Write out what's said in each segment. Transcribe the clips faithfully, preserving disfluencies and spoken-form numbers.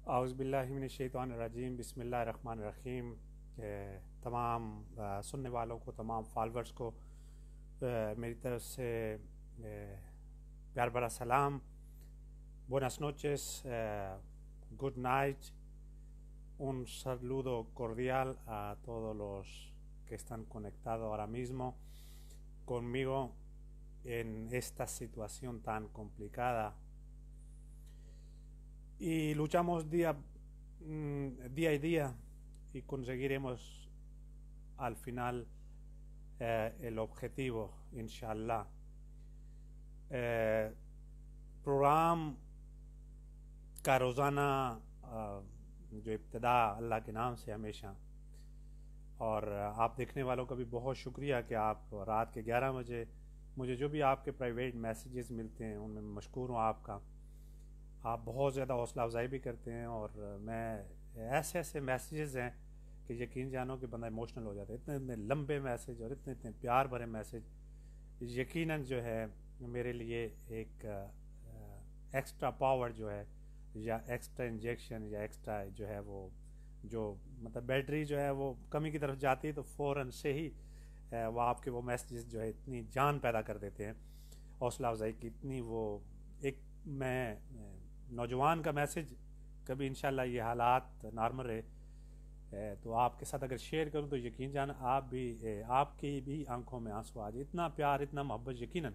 اعوذ باللہ من الشیطان الرجیم، بسم اللہ الرحمن الرحیم۔ کہ تمام آ، سننے والوں کو، تمام فالورز کو آ، میری طرف سے آ، پیار بھرا سلام. Buenas noches, eh, good night, un saludo cordial a todos los que están conectados ahora mismo conmigo en esta situación tan complicada. Y luchamos día, mm, día y día y conseguiremos al final eh, el objetivo, انشاءاللہ. eh, programme کا روزانہ آ، جو ابتدا اللہ کے نام سے ہمیشہ، اور آپ دیکھنے والوں کا بھی بہت شکریہ کہ آپ رات کے گیارہ بجے مجھے جو بھی آپ کے پرائیویٹ میسیجز ملتے ہیں ان میں مشکور ہوں آپ کا. آپ بہت زیادہ حوصلہ افزائی بھی کرتے ہیں، اور میں ایسے ایسے میسیجز ہیں کہ یقین جانو کہ بندہ ایموشنل ہو جاتا ہے. اتنے اتنے لمبے میسیج اور اتنے اتنے پیار بھرے میسیج یقیناً جو ہے میرے لیے ایک ایکسٹرا پاور جو ہے، یا ایکسٹرا انجیکشن، یا ایکسٹرا جو ہے وہ جو مطلب بیٹری جو ہے وہ کمی کی طرف جاتی ہے تو فوراً سے ہی وہ آپ کے وہ میسیجز جو ہے اتنی جان پیدا کر دیتے ہیں، حوصلہ افزائی کی اتنی. وہ ایک میں نوجوان کا میسیج، کبھی انشاءاللہ یہ حالات نارمل رہے تو آپ کے ساتھ اگر شیئر کروں تو یقین جانا آپ بھی آپ کی بھی آنکھوں میں آنسو آ جائے. اتنا پیار، اتنا محبت یقیناً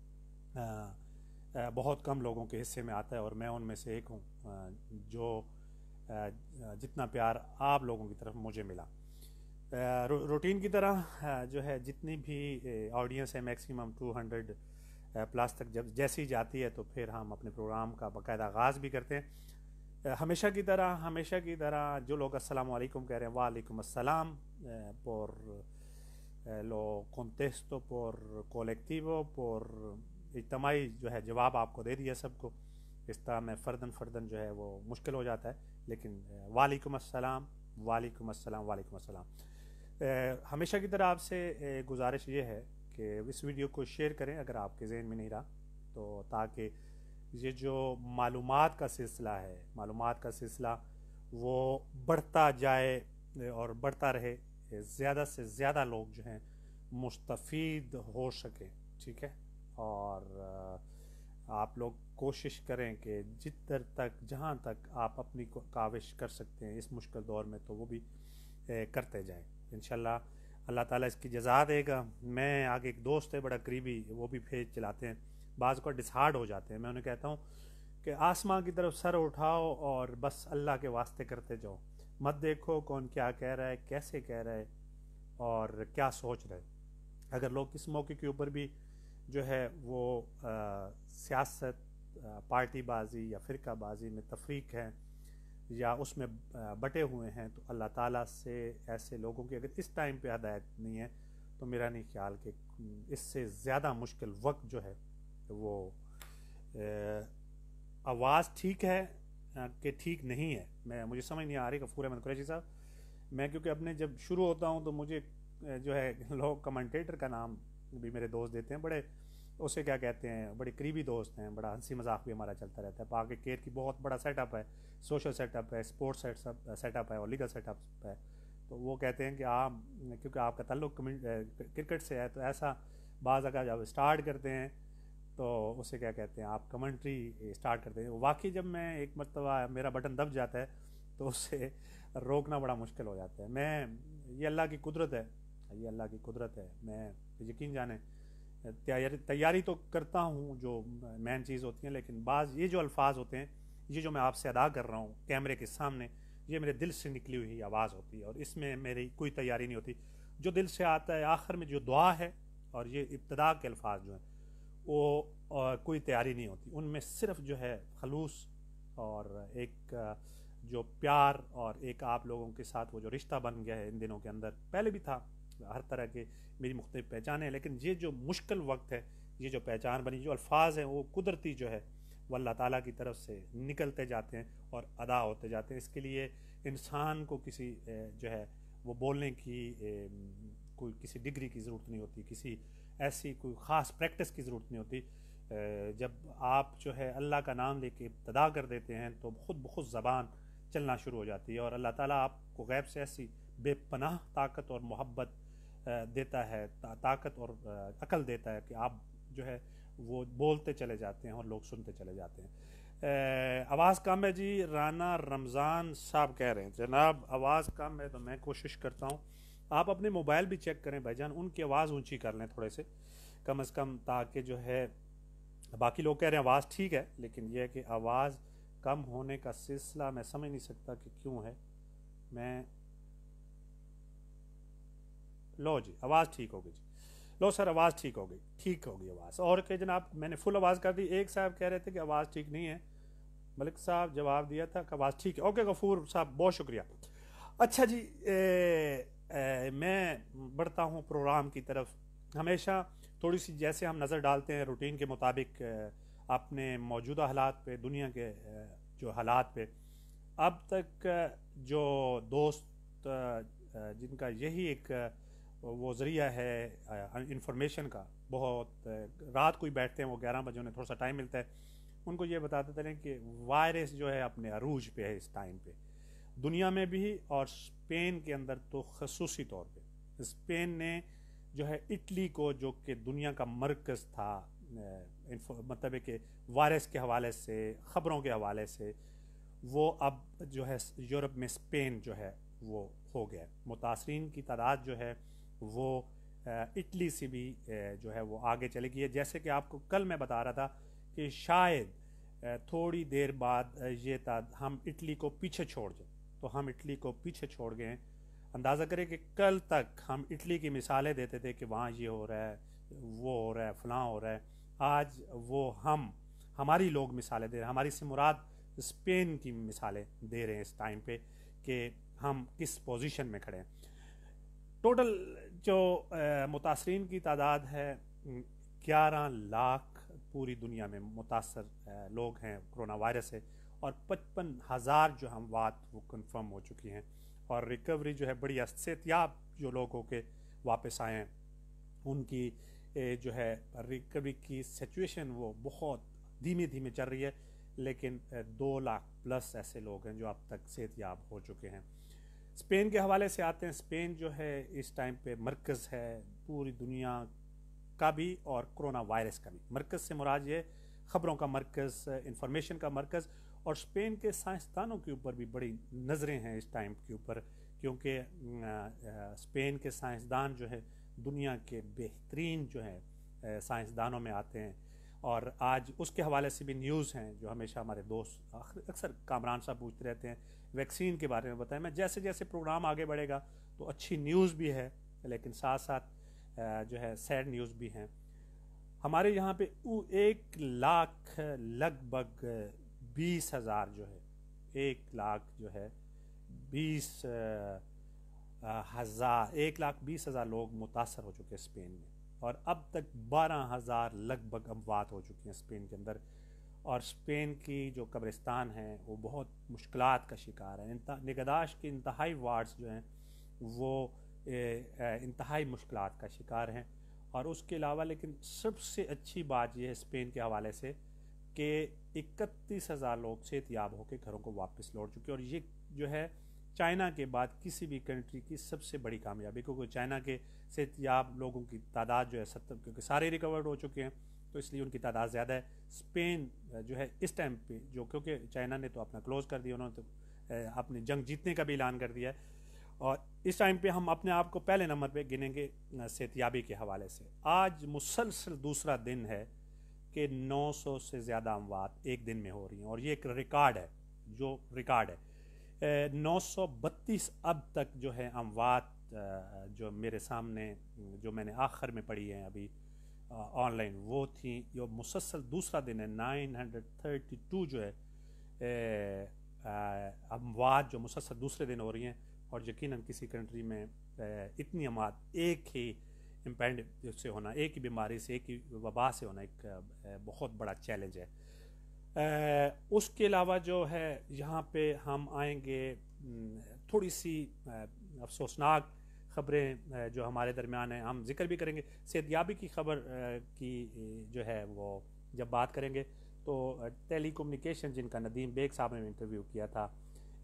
بہت کم لوگوں کے حصے میں آتا ہے، اور میں ان میں سے ایک ہوں جو جتنا پیار آپ لوگوں کی طرف مجھے ملا. روٹین کی طرح جو ہے جتنی بھی آڈینس ہے میکسیمم ٹو ہنڈریڈ پلس تک جب جیسی جاتی ہے تو پھر ہم اپنے پروگرام کا باقاعدہ آغاز بھی کرتے ہیں. ہمیشہ کی طرح ہمیشہ کی طرح جو لوگ السلام علیکم کہہ رہے ہیں، وعلیکم السلام. por lo contesto por colectivo por اجتماعی جو ہے جواب آپ کو دے دیا سب کو. اس طرح میں فردن فردن جو ہے وہ مشکل ہو جاتا ہے، لیکن وعلیکم السلام وعلیکم السلام وعلیکم السلام. ہمیشہ کی طرح آپ سے گزارش یہ ہے کہ اس ویڈیو کو شیئر کریں اگر آپ کے ذہن میں نہیں رہا تو، تاکہ یہ جو معلومات کا سلسلہ ہے معلومات کا سلسلہ وہ بڑھتا جائے اور بڑھتا رہے، زیادہ سے زیادہ لوگ جو ہیں مستفید ہو سکیں. ٹھیک ہے، اور آپ لوگ کوشش کریں کہ جتر تک جہاں تک آپ اپنی کاوش کر سکتے ہیں اس مشکل دور میں تو وہ بھی کرتے جائیں. انشاءاللہ اللہ تعالیٰ اس کی جزا دے گا. میں آگے ایک دوست ہے بڑا قریبی، وہ بھی پیج چلاتے ہیں، بعض کو ڈسہارڈ ہو جاتے ہیں. میں انہیں کہتا ہوں کہ آسمان کی طرف سر اٹھاؤ اور بس اللہ کے واسطے کرتے جاؤ، مت دیکھو کون کیا کہہ رہا ہے، کیسے کہہ رہا ہے اور کیا سوچ رہے. اگر لوگ اس موقع کے اوپر بھی جو ہے وہ آ, سیاست آ, پارٹی بازی یا فرقہ بازی میں تفریق ہے یا اس میں بٹے ہوئے ہیں تو اللہ تعالیٰ سے ایسے لوگوں کی اگر اس ٹائم پہ ہدایت نہیں ہے تو میرا نہیں خیال کہ اس سے زیادہ مشکل وقت جو ہے وہ آواز ٹھیک ہے کہ ٹھیک نہیں ہے. میں مجھے سمجھ نہیں آ رہی. غفور احمد قریشی صاحب، میں کیونکہ اپنے جب شروع ہوتا ہوں تو مجھے جو ہے لوگ کمنٹیٹر کا نام بھی میرے دوست دیتے ہیں، بڑے اسے کیا کہتے ہیں بڑے قریبی دوست ہیں، بڑا ہنسی مذاق بھی ہمارا چلتا رہتا ہے. پاک کیئر کی بہت بڑا سیٹ اپ ہے، سوشل سیٹ اپ ہے، اسپورٹس سیٹ اپ ہے اور لیگل سیٹ اپ ہے. تو وہ کہتے ہیں کہ آپ کیونکہ آپ کا تعلق کرکٹ سے ہے تو ایسا بعض اگر جب اسٹارٹ کرتے ہیں تو اسے کیا کہتے ہیں آپ کمنٹری اسٹارٹ کرتے ہیں. واقعی جب میں ایک مرتبہ میرا بٹن دب جاتا ہے تو اسے روکنا بڑا مشکل ہو جاتا ہے. میں یہ اللہ کی قدرت ہے، یہ اللہ کی قدرت ہے. میں یقین جانیں تیاری تیاری تو کرتا ہوں جو مین چیز ہوتی ہیں، لیکن بعض یہ جو الفاظ ہوتے ہیں، یہ جو میں آپ سے ادا کر رہا ہوں کیمرے کے سامنے، یہ میرے دل سے نکلی ہوئی آواز ہوتی ہے اور اس میں میری کوئی تیاری نہیں ہوتی. جو دل سے آتا ہے آخر میں جو دعا ہے اور یہ ابتدا کے الفاظ جو ہیں وہ کوئی تیاری نہیں ہوتی. ان میں صرف جو ہے خلوص اور ایک جو پیار اور ایک آپ لوگوں کے ساتھ وہ جو رشتہ بن گیا ہے ان دنوں کے اندر، پہلے بھی تھا، ہر طرح کے میری مختلف پہچانیں، لیکن یہ جو مشکل وقت ہے، یہ جو پہچان بنی، جو الفاظ ہیں وہ قدرتی جو ہے وہ اللہ تعالیٰ کی طرف سے نکلتے جاتے ہیں اور ادا ہوتے جاتے ہیں. اس کے لیے انسان کو کسی جو ہے وہ بولنے کی کوئی کسی ڈگری کی ضرورت نہیں ہوتی، کسی ایسی کوئی خاص پریکٹس کی ضرورت نہیں ہوتی. جب آپ جو ہے اللہ کا نام لے کے ابتدا کر دیتے ہیں تو خود بخود زبان چلنا شروع ہو جاتی ہے، اور اللہ تعالیٰ آپ کو غیب سے ایسی بے پناہ طاقت اور محبت دیتا ہے، طاقت اور عقل دیتا ہے کہ آپ جو ہے وہ بولتے چلے جاتے ہیں اور لوگ سنتے چلے جاتے ہیں۔ آواز کم ہے جی، رانا رمضان صاحب کہہ رہے ہیں جناب آواز کم ہے، تو میں کوشش کرتا ہوں آپ اپنے موبائل بھی چیک کریں بھائی جان، ان کی آواز اونچی کر لیں تھوڑے سے کم از کم، تاکہ جو ہے باقی لوگ کہہ رہے ہیں آواز ٹھیک ہے، لیکن یہ ہے کہ آواز کم ہونے کا سلسلہ میں سمجھ نہیں سکتا کہ کیوں ہے۔ میں لو جی آواز ٹھیک ہو گئی جی، لو سر آواز ٹھیک ہو گئی، ٹھیک ہو گئی آواز، اور کہ جناب میں نے فل آواز کر دی۔ ایک صاحب کہہ رہے تھے کہ آواز ٹھیک نہیں ہے، ملک صاحب جواب دیا تھا کہ آواز ٹھیک ہے۔ اوکے غفور صاحب بہت شکریہ۔ اچھا جی، اے اے میں بڑھتا ہوں پروگرام کی طرف۔ ہمیشہ تھوڑی سی جیسے ہم نظر ڈالتے ہیں روٹین کے مطابق اپنے موجودہ حالات پہ، دنیا کے جو حالات پہ، اب تک جو دوست جن کا یہی ایک وہ ذریعہ ہے انفارمیشن کا، بہت رات کو ہی بیٹھتے ہیں وہ، گیارہ بجے انہیں تھوڑا سا ٹائم ملتا ہے، ان کو یہ بتاتے چلیں کہ وائرس جو ہے اپنے عروج پہ ہے اس ٹائم پہ دنیا میں بھی، اور اسپین کے اندر تو خصوصی طور پہ۔ اسپین نے جو ہے اٹلی کو، جو کہ دنیا کا مرکز تھا مطلب ہے کہ وائرس کے حوالے سے، خبروں کے حوالے سے، وہ اب جو ہے یورپ میں اسپین جو ہے وہ ہو گیا، متاثرین کی تعداد جو ہے وہ اٹلی سے بھی جو ہے وہ آگے چلے گئی ہے۔ جیسے کہ آپ کو کل میں بتا رہا تھا کہ شاید تھوڑی دیر بعد یہ تھا ہم اٹلی کو پیچھے چھوڑ جائیں، تو ہم اٹلی کو پیچھے چھوڑ گئے ہیں۔ اندازہ کریں کہ کل تک ہم اٹلی کی مثالیں دیتے تھے کہ وہاں یہ ہو رہا ہے، وہ ہو رہا ہے، فلاں ہو رہا ہے، آج وہ ہم ہماری لوگ مثالیں دے رہے ہیں، ہماری سے مراد اسپین کی مثالیں دے رہے ہیں اس ٹائم پہ کہ ہم کس پوزیشن میں کھڑے ہیں۔ ٹوٹل جو متاثرین کی تعداد ہے گیارہ لاکھ پوری دنیا میں متاثر لوگ ہیں کرونا وائرس سے، اور پچپن ہزار جو اموات وہ کنفرم ہو چکی ہیں، اور ریکوری جو ہے بڑی صحتیاب جو لوگ ہو کے واپس آئے ہیں ان کی جو ہے ریکوری کی سچویشن وہ بہت دھیمے دھیمے چل رہی ہے، لیکن دو لاکھ پلس ایسے لوگ ہیں جو اب تک صحت یاب ہو چکے ہیں۔ اسپین کے حوالے سے آتے ہیں، اسپین جو ہے اس ٹائم پہ مرکز ہے پوری دنیا کا بھی اور کرونا وائرس کا بھی۔ مرکز سے مراد یہ خبروں کا مرکز، انفارمیشن کا مرکز، اور اسپین کے سائنسدانوں کے اوپر بھی بڑی نظریں ہیں اس ٹائم کے اوپر، کیونکہ اسپین کے سائنسدان جو ہے دنیا کے بہترین جو ہے سائنسدانوں میں آتے ہیں، اور آج اس کے حوالے سے بھی نیوز ہیں جو ہمیشہ ہمارے دوست اکثر کامران صاحب پوچھتے رہتے ہیں ویکسین کے بارے میں بتائیں۔ میں جیسے جیسے پروگرام آگے بڑھے گا تو اچھی نیوز بھی ہے، لیکن ساتھ ساتھ جو ہے سیڈ نیوز بھی ہیں۔ ہمارے یہاں پہ ایک لاکھ لگ بھگ بیس ہزار جو ہے ایک لاکھ جو ہے بیس ہزار ایک لاکھ بیس ہزار لوگ متاثر ہو چکے اسپین میں، اور اب تک بارہ ہزار لگ بھگ اموات ہو چکی ہیں اسپین کے اندر، اور اسپین کی جو قبرستان ہیں وہ بہت مشکلات کا شکار ہیں۔ نگہداشت کے انتہائی وارڈز جو ہیں وہ انتہائی مشکلات کا شکار ہیں، اور اس کے علاوہ لیکن سب سے اچھی بات یہ ہے اسپین کے حوالے سے کہ اکتیس ہزار لوگ صحت یاب ہو کے گھروں کو واپس لوٹ چکے، اور یہ جو ہے چائنا کے بعد کسی بھی کنٹری کی سب سے بڑی کامیابی، کیونکہ چائنا کے صحت یاب لوگوں کی تعداد جو ہے ستر، کیونکہ سارے ریکورڈ ہو چکے ہیں تو اس لیے ان کی تعداد زیادہ ہے۔ اسپین جو ہے اس ٹائم پہ جو، کیونکہ چائنا نے تو اپنا کلوز کر دیا، انہوں نے تو اپنی جنگ جیتنے کا بھی اعلان کر دیا ہے، اور اس ٹائم پہ ہم اپنے آپ کو پہلے نمبر پہ گنیں گے صحت یابی کے حوالے سے۔ آج مسلسل دوسرا دن ہے کہ نو سو سے زیادہ اموات ایک دن میں ہو رہی ہیں، اور یہ ایک ریکارڈ ہے، جو ریکارڈ ہے نو سو بتیس اب تک جو ہے اموات جو میرے سامنے جو میں نے آخر میں پڑھی ہیں ابھی آن لائن وہ تھیں، جو مسلسل دوسرا دن ہے نائن ہنڈریڈ تھرٹی ٹو جو ہے اموات جو مسلسل دوسرے دن ہو رہی ہیں، اور یقیناً کسی کنٹری میں اتنی اموات ایک ہی امپینڈ سے ہونا، ایک ہی بیماری سے، ایک ہی وبا سے ہونا ایک بہت بڑا چیلنج ہے۔ اس کے علاوہ جو ہے یہاں پہ ہم آئیں گے تھوڑی سی افسوسناک خبریں جو ہمارے درمیان ہیں، ہم ذکر بھی کریں گے۔ صحت یابی کی خبر کی جو ہے وہ جب بات کریں گے تو ٹیلی کمیونیکیشن جن کا ندیم بیگ صاحب نے انٹرویو کیا تھا،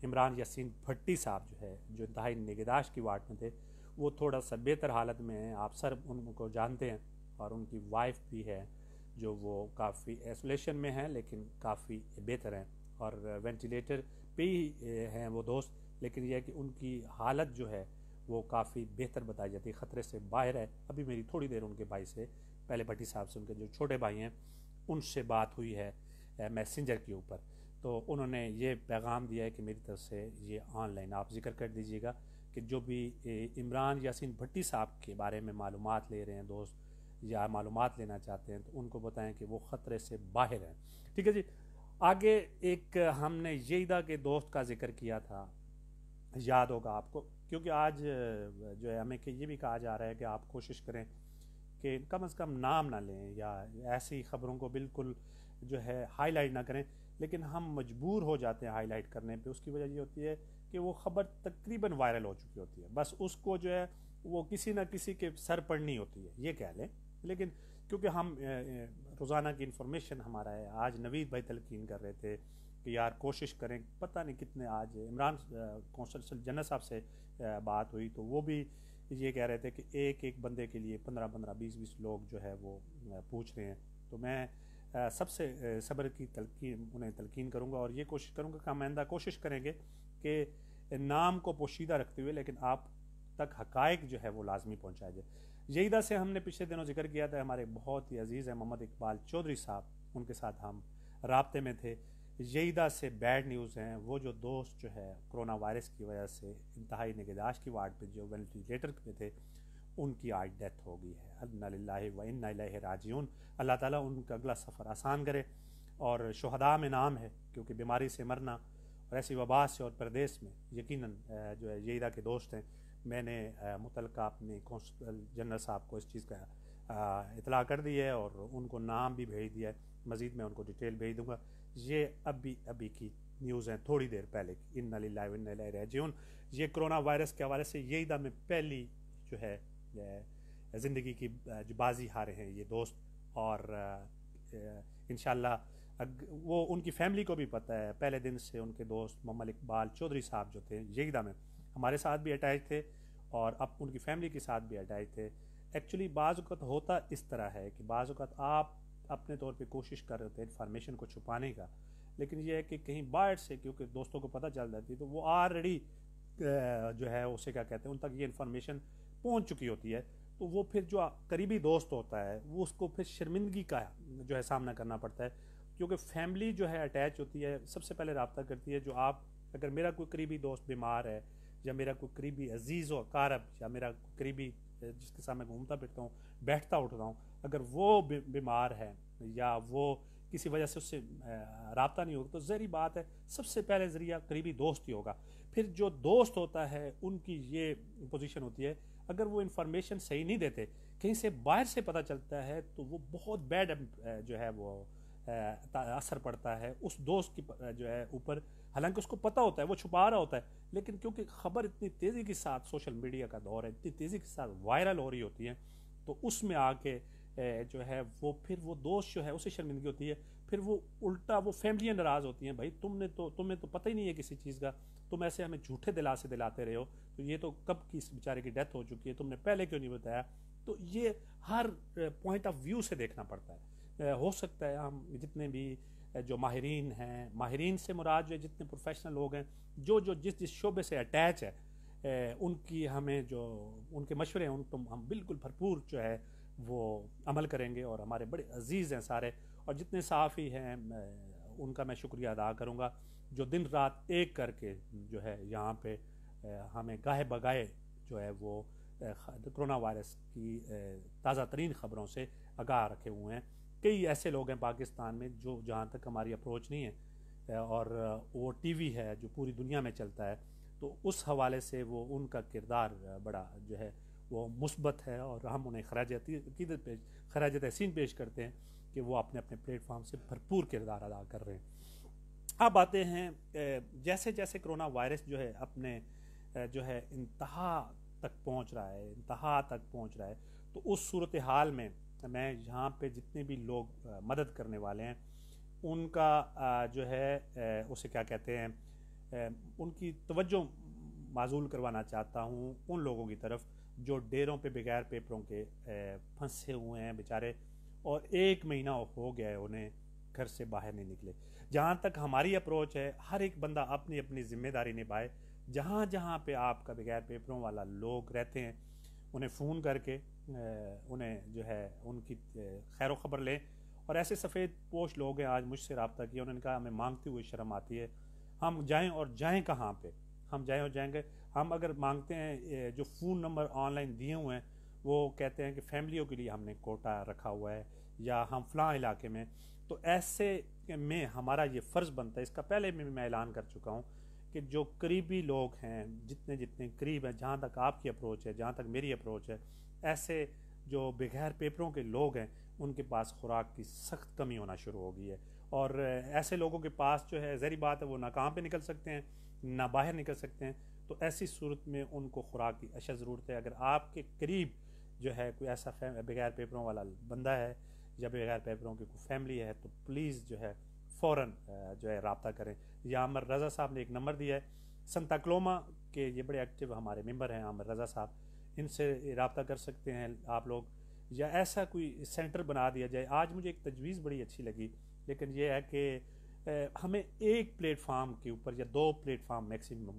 عمران یاسین بھٹی صاحب جو ہے جو انتہائی نگہداشت کی وارڈ میں تھے وہ تھوڑا سا بہتر حالت میں ہیں. آپ سر ان کو جانتے ہیں اور ان کی وائف بھی ہے جو وہ کافی ایسولیشن میں ہیں لیکن کافی بہتر ہیں اور وینٹیلیٹر پہ ہی ہیں وہ دوست. لیکن یہ ہے کہ ان کی حالت جو ہے وہ کافی بہتر بتائی جاتی ہے, خطرے سے باہر ہے. ابھی میری تھوڑی دیر ان کے بھائی سے, پہلے بھٹی صاحب سے, ان کے جو چھوٹے بھائی ہیں ان سے بات ہوئی ہے میسنجر کے اوپر, تو انہوں نے یہ پیغام دیا ہے کہ میری طرف سے یہ آن لائن آپ ذکر کر دیجیے گا کہ جو بھی عمران یاسین بھٹی صاحب کے بارے میں معلومات لے رہے ہیں دوست یا معلومات لینا چاہتے ہیں تو ان کو بتائیں کہ وہ خطرے سے باہر ہیں. ٹھیک ہے جی. آگے ایک ہم نے ییدا کے دوست کا ذکر کیا تھا, یاد ہوگا آپ کو, کیونکہ آج جو ہے ہمیں کہ یہ بھی کہا جا رہا ہے کہ آپ کوشش کریں کہ کم از کم نام نہ لیں یا ایسی خبروں کو بالکل جو ہے ہائی لائٹ نہ کریں, لیکن ہم مجبور ہو جاتے ہیں ہائی لائٹ کرنے پہ. اس کی وجہ یہ ہوتی ہے کہ وہ خبر تقریباً وائرل ہو چکی ہوتی ہے, بس اس کو جو ہے وہ کسی نہ کسی کے سر پڑنی ہوتی ہے, یہ کہہ لیں. لیکن کیونکہ ہم روزانہ کی انفارمیشن ہمارا ہے, آج نوید بھائی تلقین کر رہے تھے کہ یار کوشش کریں, پتہ نہیں کتنے, آج عمران کونسل جنرل صاحب سے بات ہوئی تو وہ بھی یہ کہہ رہے تھے کہ ایک ایک بندے کے لیے پندرہ پندرہ بیس بیس لوگ جو ہے وہ پوچھ رہے ہیں. تو میں سب سے صبر کی تلقین انہیں تلقین کروں گا اور یہ کوشش کروں گا کہ ہم آئندہ کوشش کریں گے کہ نام کو پوشیدہ رکھتے ہوئے لیکن آپ تک حقائق جو ہے وہ لازمی پہنچایا جائے. یہیدا سے ہم نے پچھلے دنوں ذکر کیا تھا, ہمارے بہت ہی عزیز ہیں محمد اقبال چودھری صاحب, ان کے ساتھ ہم رابطے میں تھے. یہیدا سے بیڈ نیوز ہیں, وہ جو دوست جو ہے کرونا وائرس کی وجہ سے انتہائی نگہداشت کی وارڈ پہ جو وینٹیلیٹر پہ تھے ان کی آج ڈیتھ ہو گئی ہے. انا للہ و انا الیہ راجعون. اللہ تعالیٰ ان کا اگلا سفر آسان کرے, اور شہداء میں نام ہے کیونکہ بیماری سے مرنا اور ایسی وبا سے اور پردیس میں یقیناً جو ہے یہیدا کے دوست ہیں. میں نے متعلقہ اپنے کونسل جنرل صاحب کو اس چیز کا اطلاع کر دی ہے اور ان کو نام بھی بھیج دیا ہے, مزید میں ان کو ڈیٹیل بھیج دوں گا. یہ ابھی ابھی کی نیوز ہیں, تھوڑی دیر پہلے کی. انا للہ و انا الیہ راجعون. یہ کرونا وائرس کے حوالے سے یہیدا میں پہلی جو ہے زندگی کی جو بازی ہارے ہیں یہ دوست, اور انشاءاللہ وہ ان کی فیملی کو بھی پتہ ہے. پہلے دن سے ان کے دوست محمد اقبال چودھری صاحب جو تھے یہیدا میں ہمارے ساتھ بھی اٹیچ تھے اور اب ان کی فیملی کے ساتھ بھی اٹیچ تھے. ایکچولی بعض اوقات ہوتا اس طرح ہے کہ بعض اوقات آپ اپنے طور پہ کوشش کر رہے ہوتے ہیں انفارمیشن کو چھپانے کا, لیکن یہ ہے کہ کہیں باہر سے کیونکہ دوستوں کو پتہ چل جاتی ہے تو وہ آلریڈی جو ہے اسے کیا کہتے ہیں ان تک یہ انفارمیشن پہنچ چکی ہوتی ہے, تو وہ پھر جو قریبی دوست ہوتا ہے وہ اس کو پھر شرمندگی کا جو ہے سامنا کرنا پڑتا ہے. کیونکہ فیملی جو ہے اٹیچ ہوتی ہے, سب سے پہلے رابطہ کرتی ہے جو آپ, اگر میرا کوئی قریبی دوست بیمار ہے یا میرا کوئی قریبی عزیز و اقارب یا میرا قریبی جس کے ساتھ میں گھومتا پھرتا ہوں بیٹھتا اٹھتا ہوں, اگر وہ بیمار ہے یا وہ کسی وجہ سے اس سے رابطہ نہیں ہوگا تو ظاہری بات ہے سب سے پہلے ذریعہ قریبی دوست ہی ہوگا. پھر جو دوست ہوتا ہے ان کی یہ پوزیشن ہوتی ہے, اگر وہ انفارمیشن صحیح نہیں دیتے, کہیں سے باہر سے پتہ چلتا ہے تو وہ بہت بیڈ جو ہے وہ اثر پڑتا ہے اس دوست کی جو ہے اوپر. حالانکہ اس کو پتہ ہوتا ہے, وہ چھپا رہا ہوتا ہے, لیکن کیونکہ خبر اتنی تیزی کے ساتھ سوشل میڈیا کا دور ہے, اتنی تیزی کے ساتھ وائرل ہو رہی ہوتی ہے, تو اس میں آ کے جو ہے وہ پھر وہ دوست جو ہے اسے شرمندگی ہوتی ہے. پھر وہ الٹا وہ فیملیاں ناراض ہوتی ہیں, بھائی تم نے تو تمہیں تو پتہ ہی نہیں ہے کسی چیز کا, تم ایسے ہمیں جھوٹے دلاسے دلاتے رہے ہو, تو یہ تو کب کی اس بیچارے کی ڈیتھ ہو چکی ہے, تم نے پہلے کیوں نہیں بتایا. تو یہ ہر پوائنٹ آف ویو سے دیکھنا پڑتا ہے. ہو سکتا ہے ہم جتنے بھی جو ماہرین ہیں, ماہرین سے مراد جو جتنے پروفیشنل لوگ ہیں جو جو جس جس شعبے سے اٹیچ ہے, ان کی ہمیں جو ان کے مشورے ہیں ان کو ہم بالکل بھرپور جو ہے وہ عمل کریں گے. اور ہمارے بڑے عزیز ہیں سارے, اور جتنے صحافی ہیں ان کا میں شکریہ ادا کروں گا جو دن رات ایک کر کے جو ہے یہاں پہ ہمیں گاہے بگاہے جو ہے وہ کرونا وائرس کی تازہ ترین خبروں سے آگاہ رکھے ہوئے ہیں. کئی ایسے لوگ ہیں پاکستان میں جو جہاں تک ہماری اپروچ نہیں ہے, اور وہ ٹی وی ہے جو پوری دنیا میں چلتا ہے, تو اس حوالے سے وہ ان کا کردار بڑا جو ہے وہ مثبت ہے, اور ہم انہیں خراج عقیدت پیش خراج تحسین پیش کرتے ہیں کہ وہ اپنے اپنے پلیٹ فارم سے بھرپور کردار ادا کر رہے ہیں. اب آتے ہیں جیسے جیسے کرونا وائرس جو ہے اپنے جو ہے انتہا تک پہنچ رہا ہے انتہا تک پہنچ رہا ہے تو اس صورتحال میں میں یہاں پہ جتنے بھی لوگ مدد کرنے والے ہیں ان کا جو ہے اسے کیا کہتے ہیں ان کی توجہ معزول کروانا چاہتا ہوں ان لوگوں کی طرف جو ڈیروں پہ بغیر پیپروں کے پھنسے ہوئے ہیں بیچارے، اور ایک مہینہ ہو گیا ہے انہیں گھر سے باہر نہیں نکلے۔ جہاں تک ہماری اپروچ ہے، ہر ایک بندہ اپنی اپنی ذمہ داری نبھائے۔ جہاں جہاں پہ آپ کا بغیر پیپروں والا لوگ رہتے ہیں انہیں فون کر کے انہیں جو ہے ان کی خیر و خبر لیں۔ اور ایسے سفید پوش لوگ ہیں، آج مجھ سے رابطہ کیا، انہوں نے کہا ہمیں مانگتے ہوئے شرم آتی ہے، ہم جائیں اور جائیں کہاں پہ؟ ہم جائیں اور جائیں گے؟ ہم اگر مانگتے ہیں، جو فون نمبر آن لائن دیے ہوئے ہیں وہ کہتے ہیں کہ فیملیوں کے لیے ہم نے کوٹا رکھا ہوا ہے یا ہم فلاں علاقے میں، تو ایسے میں ہمارا یہ فرض بنتا ہے، اس کا پہلے میں میں اعلان کر چکا ہوں کہ جو قریبی لوگ ہیں، جتنے جتنے قریب ہیں، جہاں تک آپ کی اپروچ ہے، جہاں تک میری اپروچ ہے، ایسے جو بغیر پیپروں کے لوگ ہیں ان کے پاس خوراک کی سخت کمی ہونا شروع ہو گئی ہے، اور ایسے لوگوں کے پاس جو ہے ظاہری بات ہے وہ نہ کام پہ نکل سکتے ہیں نہ باہر نکل سکتے ہیں، تو ایسی صورت میں ان کو خوراک کی اشد ضرورت ہے۔ اگر آپ کے قریب جو ہے کوئی ایسا بغیر پیپروں والا بندہ ہے یا بغیر پیپروں کی کوئی فیملی ہے تو پلیز جو ہے فوراً جو ہے رابطہ کریں۔ یہ عامر رضا صاحب نے ایک نمبر دیا ہے سنتا کلوما کے، یہ بڑے ایکٹیو ہمارے ممبر ہیں عامر رضا صاحب، ان سے رابطہ کر سکتے ہیں آپ لوگ، یا ایسا کوئی سینٹر بنا دیا جائے۔ آج مجھے ایک تجویز بڑی اچھی لگی، لیکن یہ ہے کہ ہمیں ایک پلیٹ فارم کے اوپر یا دو پلیٹ فارم میکسیمم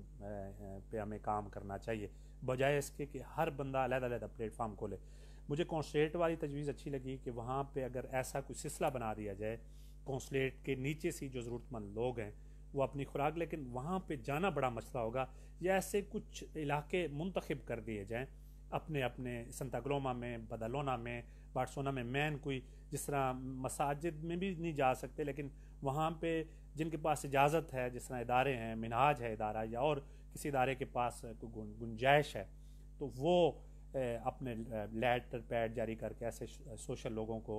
پہ ہمیں کام کرنا چاہیے، بجائے اس کے کہ ہر بندہ علیحدہ علیحدہ پلیٹ فارم کھولے۔ مجھے کونسلیٹ والی تجویز اچھی لگی کہ وہاں پہ اگر ایسا کوئی سلسلہ بنا دیا جائے، کونسلیٹ کے نیچے سے جو ضرورت مند لوگ ہیں وہ اپنی خوراک، لیکن وہاں پہ جانا بڑا مسئلہ ہوگا، یا ایسے کچھ علاقے منتخب کر دیے جائیں اپنے اپنے سنتا کلوما میں، بدلونا میں، بارسونا میں، مین کوئی جس طرح مساجد میں بھی نہیں جا سکتے لیکن وہاں پہ جن کے پاس اجازت ہے، جس طرح ادارے ہیں، منہاج ہے ادارہ، یا اور کسی ادارے کے پاس کوئی گنجائش ہے، تو وہ اپنے لیٹر پیڈ جاری کر کے ایسے سوشل لوگوں کو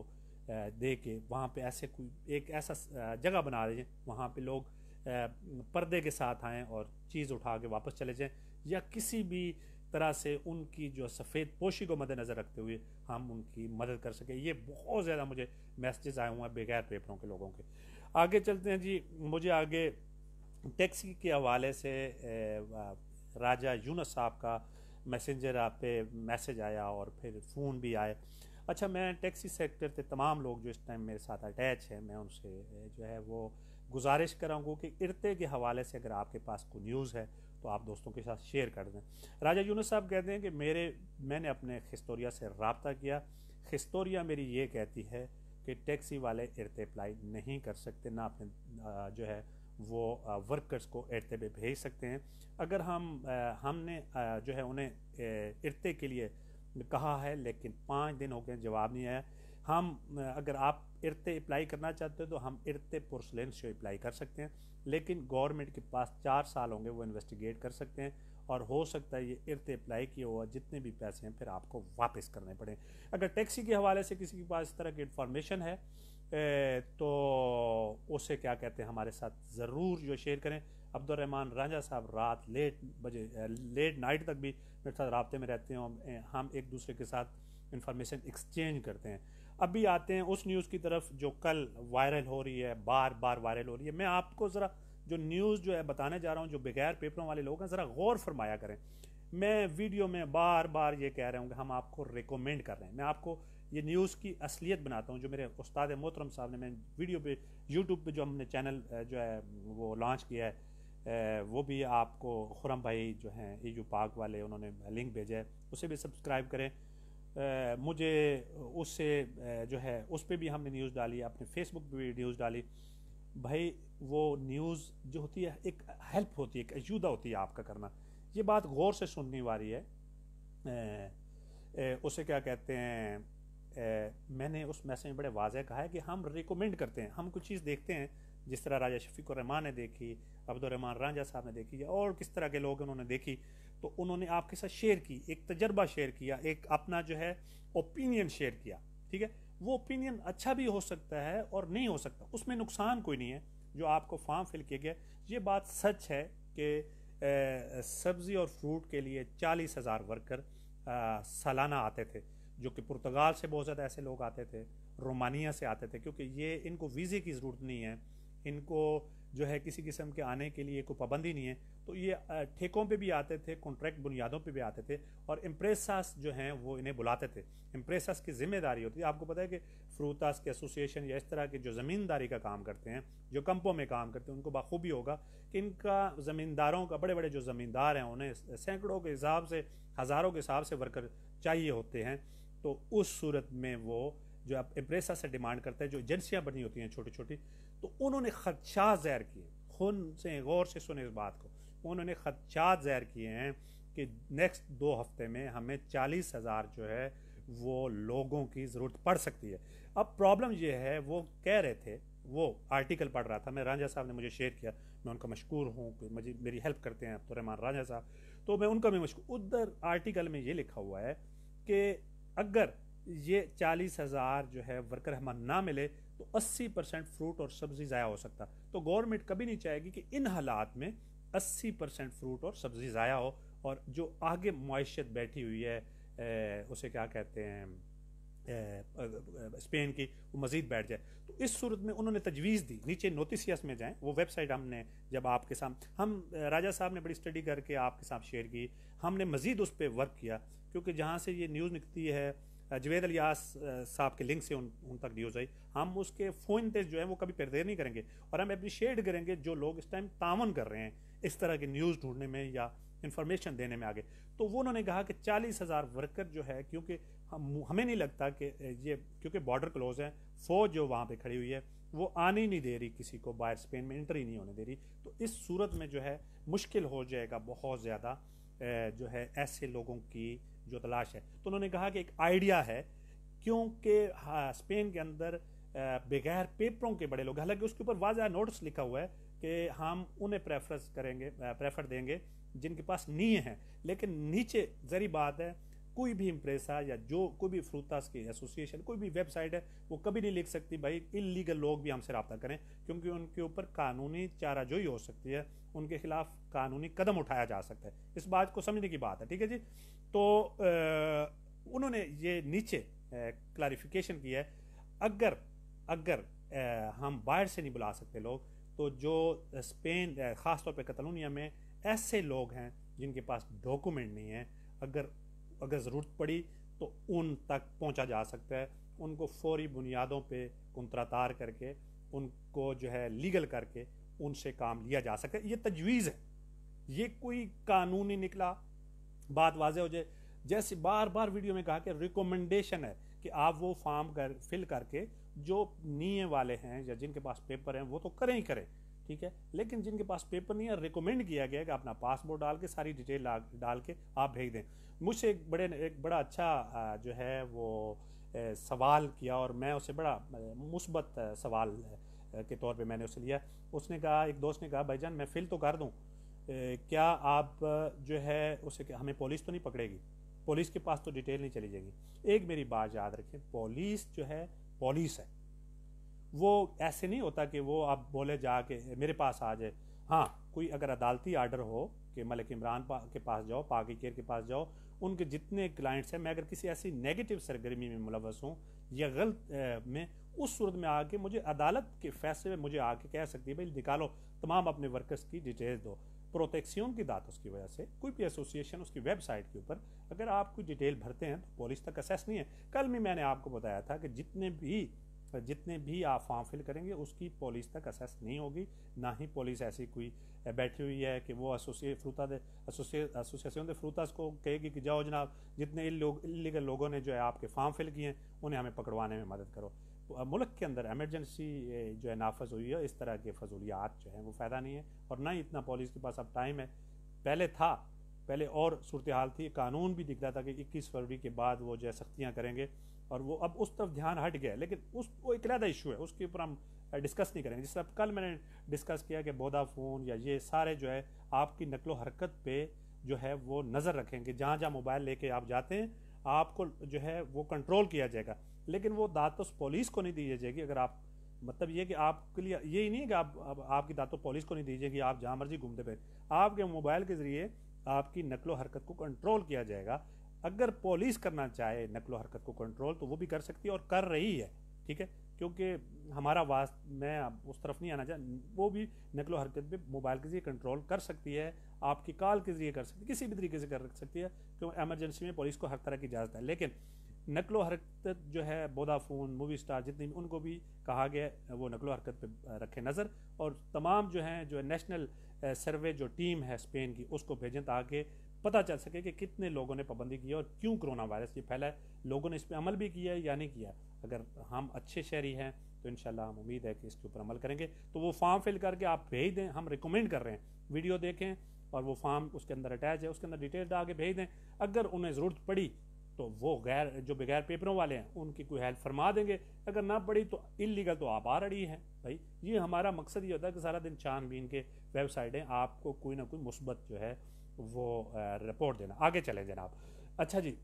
دے کے وہاں پہ ایسے کوئی ایک ایسا جگہ بنا دیں وہاں پہ لوگ پردے کے ساتھ آئیں اور چیز اٹھا کے واپس چلے جائیں، یا کسی بھی طرح سے ان کی جو سفید پوشی کو مد نظر رکھتے ہوئے ہم ان کی مدد کر سکیں۔ یہ بہت زیادہ مجھے میسیجز آئے ہوئے ہیں بغیر پیپروں کے لوگوں کے۔ آگے چلتے ہیں جی، مجھے آگے ٹیکسی کے حوالے سے راجہ یونس صاحب کا میسنجر آپ پہ میسیج آیا اور پھر فون بھی آئے۔ اچھا، میں ٹیکسی سیکٹر کے تمام لوگ جو اس ٹائم میرے ساتھ اٹیچ ہیں، میں ان سے جو ہے وہ گزارش کراؤں گا کہ ارتے کے حوالے سے اگر آپ کے پاس کوئی نیوز ہے تو آپ دوستوں کے ساتھ شیئر کر دیں۔ راجہ یونس صاحب کہتے ہیں کہ میرے میں نے اپنے خستوریا سے رابطہ کیا، خستوریا میری یہ کہتی ہے کہ ٹیکسی والے ارتے اپلائی نہیں کر سکتے، نہ اپنے جو ہے وہ ورکرز کو ارتے پہ بھیج سکتے ہیں۔ اگر ہم ہم نے جو ہے انہیں ارتے کے لیے کہا ہے لیکن پانچ دن ہو گئے جواب نہیں آیا۔ ہم اگر آپ ارتے اپلائی کرنا چاہتے ہیں تو ہم ارتے پورسلین سے اپلائی کر سکتے ہیں، لیکن گورنمنٹ کے پاس چار سال ہوں گے، وہ انویسٹیگیٹ کر سکتے ہیں اور ہو سکتا ہے یہ ارتے اپلائی کیا ہوا جتنے بھی پیسے ہیں پھر آپ کو واپس کرنے پڑیں۔ اگر ٹیکسی کے حوالے سے کسی کے پاس اس طرح کی انفارمیشن ہے تو اسے کیا کہتے ہیں ہمارے ساتھ ضرور جو شیئر کریں۔ عبد الرحمن رانجھا صاحب رات لیٹ بجے لیٹ نائٹ تک بھی میرے ساتھ رابطے میں رہتے ہیں، ہم ایک دوسرے کے ساتھ انفارمیشن ایکسچینج کرتے ہیں۔ ابھی آتے ہیں اس نیوز کی طرف جو کل وائرل ہو رہی ہے، بار بار وائرل ہو رہی ہے۔ میں آپ کو ذرا جو نیوز جو ہے بتانے جا رہا ہوں، جو بغیر پیپروں والے لوگ ہیں، ذرا غور فرمایا کریں۔ میں ویڈیو میں بار بار یہ کہہ رہا ہوں کہ ہم آپ کو ریکومینڈ کر رہے ہیں، میں آپ کو یہ نیوز کی اصلیت بناتا ہوں۔ جو میرے استاد محترم صاحب نے، میں ویڈیو پہ یوٹیوب پہ جو ہم نے چینل جو ہے وہ لانچ کیا ہے، وہ بھی آپ کو خرم بھائی جو ہیں ای یو پاک والے، انہوں نے لنک بھیجا ہے، اسے بھی سبسکرائب کریں۔ مجھے اس سے جو ہے اس پہ بھی ہم نے نیوز ڈالی ہے، اپنے فیس بک پہ بھی نیوز ڈالی۔ بھائی وہ نیوز جو ہوتی ہے ایک ہیلپ ہوتی ہے، ایک اجودہ ہوتی ہے آپ کا کرنا، یہ بات غور سے سننی والی ہے۔ اسے کیا کہتے ہیں، میں نے اس میسج میں بڑے واضح کہا ہے کہ ہم ریکومینڈ کرتے ہیں، ہم کچھ چیز دیکھتے ہیں جس طرح راجہ شفیق الرحمان نے دیکھی، عبد الرحمن رانجھا صاحب نے دیکھی، یا اور کس طرح کے لوگ انہوں نے دیکھی، تو انہوں نے آپ کے ساتھ شیئر کی، ایک تجربہ شیئر کیا، ایک اپنا جو ہے اوپینین شیئر کیا، ٹھیک ہے۔ وہ اوپینین اچھا بھی ہو سکتا ہے اور نہیں ہو سکتا، اس میں نقصان کوئی نہیں ہے۔ جو آپ کو فارم فل کیا گیا، یہ بات سچ ہے کہ سبزی اور فروٹ کے لیے چالیس ہزار ورکر سالانہ آتے تھے، جو کہ پرتگال سے بہت زیادہ ایسے لوگ آتے تھے، رومانیہ سے آتے تھے، کیونکہ یہ ان کو ویزے کی ضرورت نہیں ہے، ان کو جو ہے کسی قسم کے آنے کے لیے کوئی پابندی نہیں ہے. تو یہ ٹھیکوں پہ بھی آتے تھے, کانٹریکٹ بنیادوں پہ بھی آتے تھے, اور امپریساس جو ہیں وہ انہیں بلاتے تھے. امپریساس کی ذمہ داری ہوتی ہے, آپ کو پتہ ہے کہ فروتاس کے ایسوسیشن یا اس طرح کے جو زمینداری کا کام کرتے ہیں, جو کمپوں میں کام کرتے ہیں, ان کو بخوبی ہوگا کہ ان کا زمینداروں کا, بڑے بڑے جو زمیندار ہیں انہیں سینکڑوں کے حساب سے, ہزاروں کے حساب سے ورکر چاہیے ہوتے ہیں. تو اس صورت میں وہ جو امپریسا سے ڈیمانڈ کرتے ہیں, جو ایجنسیاں بنی ہوتی ہیں چھوٹی چھوٹی, تو انہوں نے خدشات ظاہر کیے. خون سے غور سے سنیں اس بات کو, انہوں نے خدشات ظاہر کیے ہیں کہ نیکسٹ دو ہفتے میں ہمیں چالیس ہزار جو ہے وہ لوگوں کی ضرورت پڑ سکتی ہے. اب پرابلم یہ ہے, وہ کہہ رہے تھے, وہ آرٹیکل پڑھ رہا تھا میں, رانجھا صاحب نے مجھے شیئر کیا, میں ان کا مشکور ہوں کہ مجھے میری ہیلپ کرتے ہیں عبد الرحمان رانجھا صاحب, تو میں ان کا بھی مشکور. ادھر آرٹیکل میں یہ لکھا ہوا ہے کہ اگر یہ چالیس ہزار جو ہے ورکر ہمیں نہ ملے تو اسی پرسینٹ فروٹ اور سبزی ضائع ہو سکتا. تو گورنمنٹ کبھی نہیں چاہے گی کہ ان حالات میں اسی پرسینٹ فروٹ اور سبزی ضائع ہو, اور جو آگے معیشت بیٹھی ہوئی ہے اسے کیا کہتے ہیں اسپین کی, وہ مزید بیٹھ جائے. تو اس صورت میں انہوں نے تجویز دی, نیچے نوٹیسیس میں جائیں, وہ ویب سائٹ ہم نے جب آپ کے سامنے, ہم راجہ صاحب نے بڑی اسٹڈی کر کے آپ کے ساتھ شیئر کی, ہم نے مزید اس پہ ورک کیا, کیونکہ جہاں سے یہ نیوز نکلتی ہے جوید الیاس صاحب کے لنک سے ان, ان تک نیوز آئی, ہم اس کے فوائنٹس جو ہیں وہ کبھی پردے نہیں کریں گے, اور ہم اپریشیٹ کریں گے جو لوگ اس ٹائم تعاون کر رہے ہیں اس طرح کی نیوز ڈھونڈنے میں یا انفارمیشن دینے میں آگے. تو وہ انہوں نے کہا کہ چالیس ہزار ورکر جو ہے, کیونکہ ہم ہمیں نہیں لگتا کہ یہ, کیونکہ بارڈر کلوز ہے, فوج جو وہاں پہ کھڑی ہوئی ہے وہ آنے ہی نہیں دے رہی کسی کو, باہر اسپین میں انٹر ہی نہیں ہونے دے رہی, تو اس صورت میں جو ہے مشکل ہو جائے گا بہت زیادہ جو ہے ایسے لوگوں کی جو تلاش ہے. تو انہوں نے کہا کہ ایک آئیڈیا ہے, کیونکہ اسپین کے اندر بغیر پیپروں کے بڑے لوگ, حالانکہ اس کے اوپر واضح نوٹس لکھا ہوا ہے کہ ہم انہیں پریفرنس کریں گے, پریفر دیں گے جن کے پاس نیے ہیں, لیکن نیچے ذری بات ہے, کوئی بھی امپریسا یا جو کوئی بھی فروتاس کی ایسوسیشن, کوئی بھی ویب سائٹ ہے, وہ کبھی نہیں لکھ سکتی بھائی انلیگل لوگ بھی ہم سے رابطہ کریں, کیونکہ ان کے اوپر قانونی چارہ جوئی ہو سکتی ہے, ان کے خلاف قانونی قدم اٹھایا جا سکتا ہے. اس بات کو سمجھنے کی بات ہے, ٹھیک ہے جی. تو انہوں نے یہ نیچے کلیریفیکیشن کی ہے, اگر اگر ہم باہر سے نہیں بلا سکتے لوگ, تو جو اسپین خاص طور پہ کتالونیا میں ایسے لوگ ہیں جن کے پاس ڈاکومنٹ نہیں ہیں, اگر اگر ضرورت پڑی تو ان تک پہنچا جا سکتا ہے, ان کو فوری بنیادوں پہ کنتراتار کر کے, ان کو جو ہے لیگل کر کے ان سے کام لیا جا سکتا ہے. یہ تجویز ہے, یہ کوئی قانونی نکلا, بات واضح ہو جائے. جیسے بار بار ویڈیو میں کہا کہ ریکومنڈیشن ہے کہ آپ وہ فارم کر فل کر کے, جو نیے والے ہیں یا جن کے پاس پیپر ہیں وہ تو کریں ہی کریں, ٹھیک ہے, لیکن جن کے پاس پیپر نہیں ہے ریکومنڈ کیا گیا کہ اپنا پاسپورٹ ڈال کے ساری ڈیٹیل ڈال کے آپ بھیج دیں. مجھ سے ایک بڑے ایک بڑا اچھا جو ہے وہ سوال کیا, اور میں اسے بڑا مثبت سوال کے طور پہ میں نے اسے لیا. اس نے کہا, ایک دوست نے کہا بھائی جان میں فل تو کر دوں, کیا آپ جو ہے اسے کہ ہمیں پولیس تو نہیں پکڑے گی, پولیس کے پاس تو ڈیٹیل نہیں چلی جائے گی. ایک میری بات یاد رکھیں, پولیس جو ہے پولیس ہے, وہ ایسے نہیں ہوتا کہ وہ آپ بولے جا کے میرے پاس آ جائے. ہاں کوئی اگر عدالتی آرڈر ہو کہ ملک عمران کے پاس جاؤ, پاکی کیئر کے پاس جاؤ, ان کے جتنے کلائنٹس ہیں, میں اگر کسی ایسی نیگیٹو سرگرمی میں ملوث ہوں یا غلط میں, اس صورت میں آ کے مجھے عدالت کے فیصلے میں مجھے آ کے کہہ سکتی ہے بھائی نکالو تمام اپنے ورکرز کی ڈیٹیل دو. پروٹیکسیون کی دات اس کی وجہ سے کوئی بھی ایسوسیشن اس کی ویب سائٹ کے اوپر اگر آپ کوئی ڈیٹیل بھرتے ہیں تو پولیس تک اسیس نہیں ہے. کل بھی میں نے آپ کو بتایا تھا کہ جتنے بھی جتنے بھی آپ فارم فل کریں گے اس کی پولیس تک اسیس نہیں ہوگی, نہ ہی پولیس ایسی کوئی بیٹھی ہوئی ہے کہ وہ ایسوسی فروتا دے ایسوسیشن دے فروتاس کو کہے گی کہ جاؤ جناب جتنے لوگ انلیگل لوگوں نے جو ہے آپ کے فارم فل کیے ہیں انہیں ہمیں پکڑوانے میں مدد کرو. ملک کے اندر ایمرجنسی جو ہے نافذ ہوئی ہے, اس طرح کے فضولیات جو ہیں وہ فائدہ نہیں ہے, اور نہ ہی اتنا پولیس کے پاس اب ٹائم ہے. پہلے تھا, پہلے اور صورتحال تھی, قانون بھی دکھ رہا تھا کہ اکیس فروری کے بعد وہ جو ہے سختیاں کریں گے, اور وہ اب اس طرف دھیان ہٹ گیا, لیکن اس وہ ایک علیحدہ ایشو ہے, اس کے اوپر ہم ڈسکس نہیں کریں گے. جس طرح کل میں نے ڈسکس کیا کہ ووڈا فون یا یہ سارے جو ہے آپ کی نقل و حرکت پہ جو ہے وہ نظر رکھیں کہ جہاں جہاں موبائل لے کے آپ جاتے ہیں آپ کو جو ہے وہ کنٹرول کیا جائے گا, لیکن وہ داد تو پولیس کو نہیں دی جائے گی. اگر آپ مطلب یہ کہ آپ کے لیے یہی نہیں ہے کہ آپ آپ کی داد تو پولیس کو نہیں دی جائے گی, آپ جہاں مرضی گھومتے پھریں, آپ کے موبائل کے ذریعے آپ کی نقل و حرکت کو کنٹرول کیا جائے گا. اگر پولیس کرنا چاہے نقل و حرکت کو کنٹرول تو وہ بھی کر سکتی ہے اور کر رہی ہے, ٹھیک ہے. کیونکہ ہمارا واسط میں اب اس طرف نہیں آنا چاہتا، وہ بھی نقل و حرکت پہ موبائل کے ذریعے کنٹرول کر سکتی ہے، آپ کی کال کے ذریعے کر سکتی ہے، کسی بھی طریقے سے کر سکتی ہے، کیونکہ ایمرجنسی میں پولیس کو ہر طرح کی اجازت ہے. لیکن نقل و حرکت جو ہے ووڈا فون، مووی اسٹار، جتنی بھی ان کو بھی کہا گیا ہے وہ نقل و حرکت پہ رکھے نظر، اور تمام جو ہیں جو نیشنل سروے جو ٹیم ہے اسپین کی اس کو بھیجیں تاکہ پتہ چل سکے کہ کتنے لوگوں نے پابندی کی ہے اور کیوں کرونا وائرس یہ پھیلا ہے، لوگوں نے اس پہ عمل بھی کیا ہے یا نہیں کیا. اگر ہم اچھے شہری ہیں تو انشاءاللہ ہم امید ہے کہ اس کے اوپر عمل کریں گے. تو وہ فارم فل کر کے آپ بھیج دیں، ہم ریکمینڈ کر رہے ہیں ویڈیو دیکھیں اور وہ فارم اس کے اندر اٹیچ ہے، اس کے اندر ڈیٹیل ڈال کے بھیج دیں. اگر انہیں ضرورت پڑی تو وہ غیر جو بغیر پیپروں والے ہیں ان کی کوئی ہیلپ فرما دیں گے، اگر نہ پڑی تو انلیگل تو آپ آلریڈی ہیں بھائی. یہ ہمارا مقصد یہ ہوتا ہے کہ سارا دن چھان بین کے ویب سائٹیں آپ کو کوئی نہ کوئی مثبت جو ہے وہ رپورٹ دینا. آگے چلیں جناب. اچھا جی،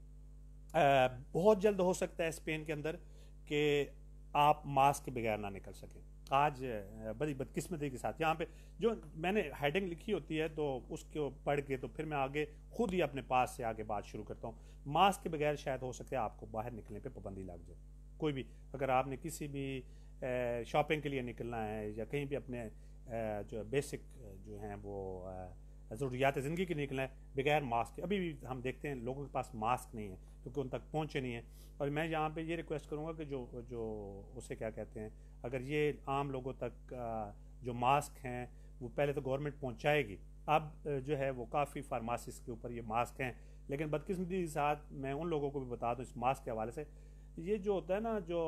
بہت جلد ہو سکتا ہے اسپین کے اندر کہ آپ ماسک کے بغیر نہ نکل سکیں. آج بڑی بدقسمتی کے ساتھ یہاں پہ جو میں نے ہیڈنگ لکھی ہوتی ہے تو اس کو پڑھ کے تو پھر میں آگے خود ہی اپنے پاس سے آگے بات شروع کرتا ہوں. ماسک کے بغیر شاید ہو سکے آپ کو باہر نکلنے پہ پابندی لگ جائے. کوئی بھی اگر آپ نے کسی بھی شاپنگ کے لیے نکلنا ہے یا کہیں بھی اپنے جو بیسک جو ہیں وہ ضروریات زندگی کے نکلنا ہے بغیر ماسک کے، ابھی بھی ہم دیکھتے ہیں لوگوں کے پاس ماسک نہیں ہے کیونکہ ان تک پہنچے نہیں ہیں. اور میں یہاں پہ یہ ریکویسٹ کروں گا کہ جو جو اسے کیا کہتے ہیں، اگر یہ عام لوگوں تک جو ماسک ہیں وہ پہلے تو گورنمنٹ پہنچائے گی، اب جو ہے وہ کافی فارماسیز کے اوپر یہ ماسک ہیں. لیکن بدقسمتی کے ساتھ میں ان لوگوں کو بھی بتا دوں اس ماسک کے حوالے سے، یہ جو ہوتا ہے نا جو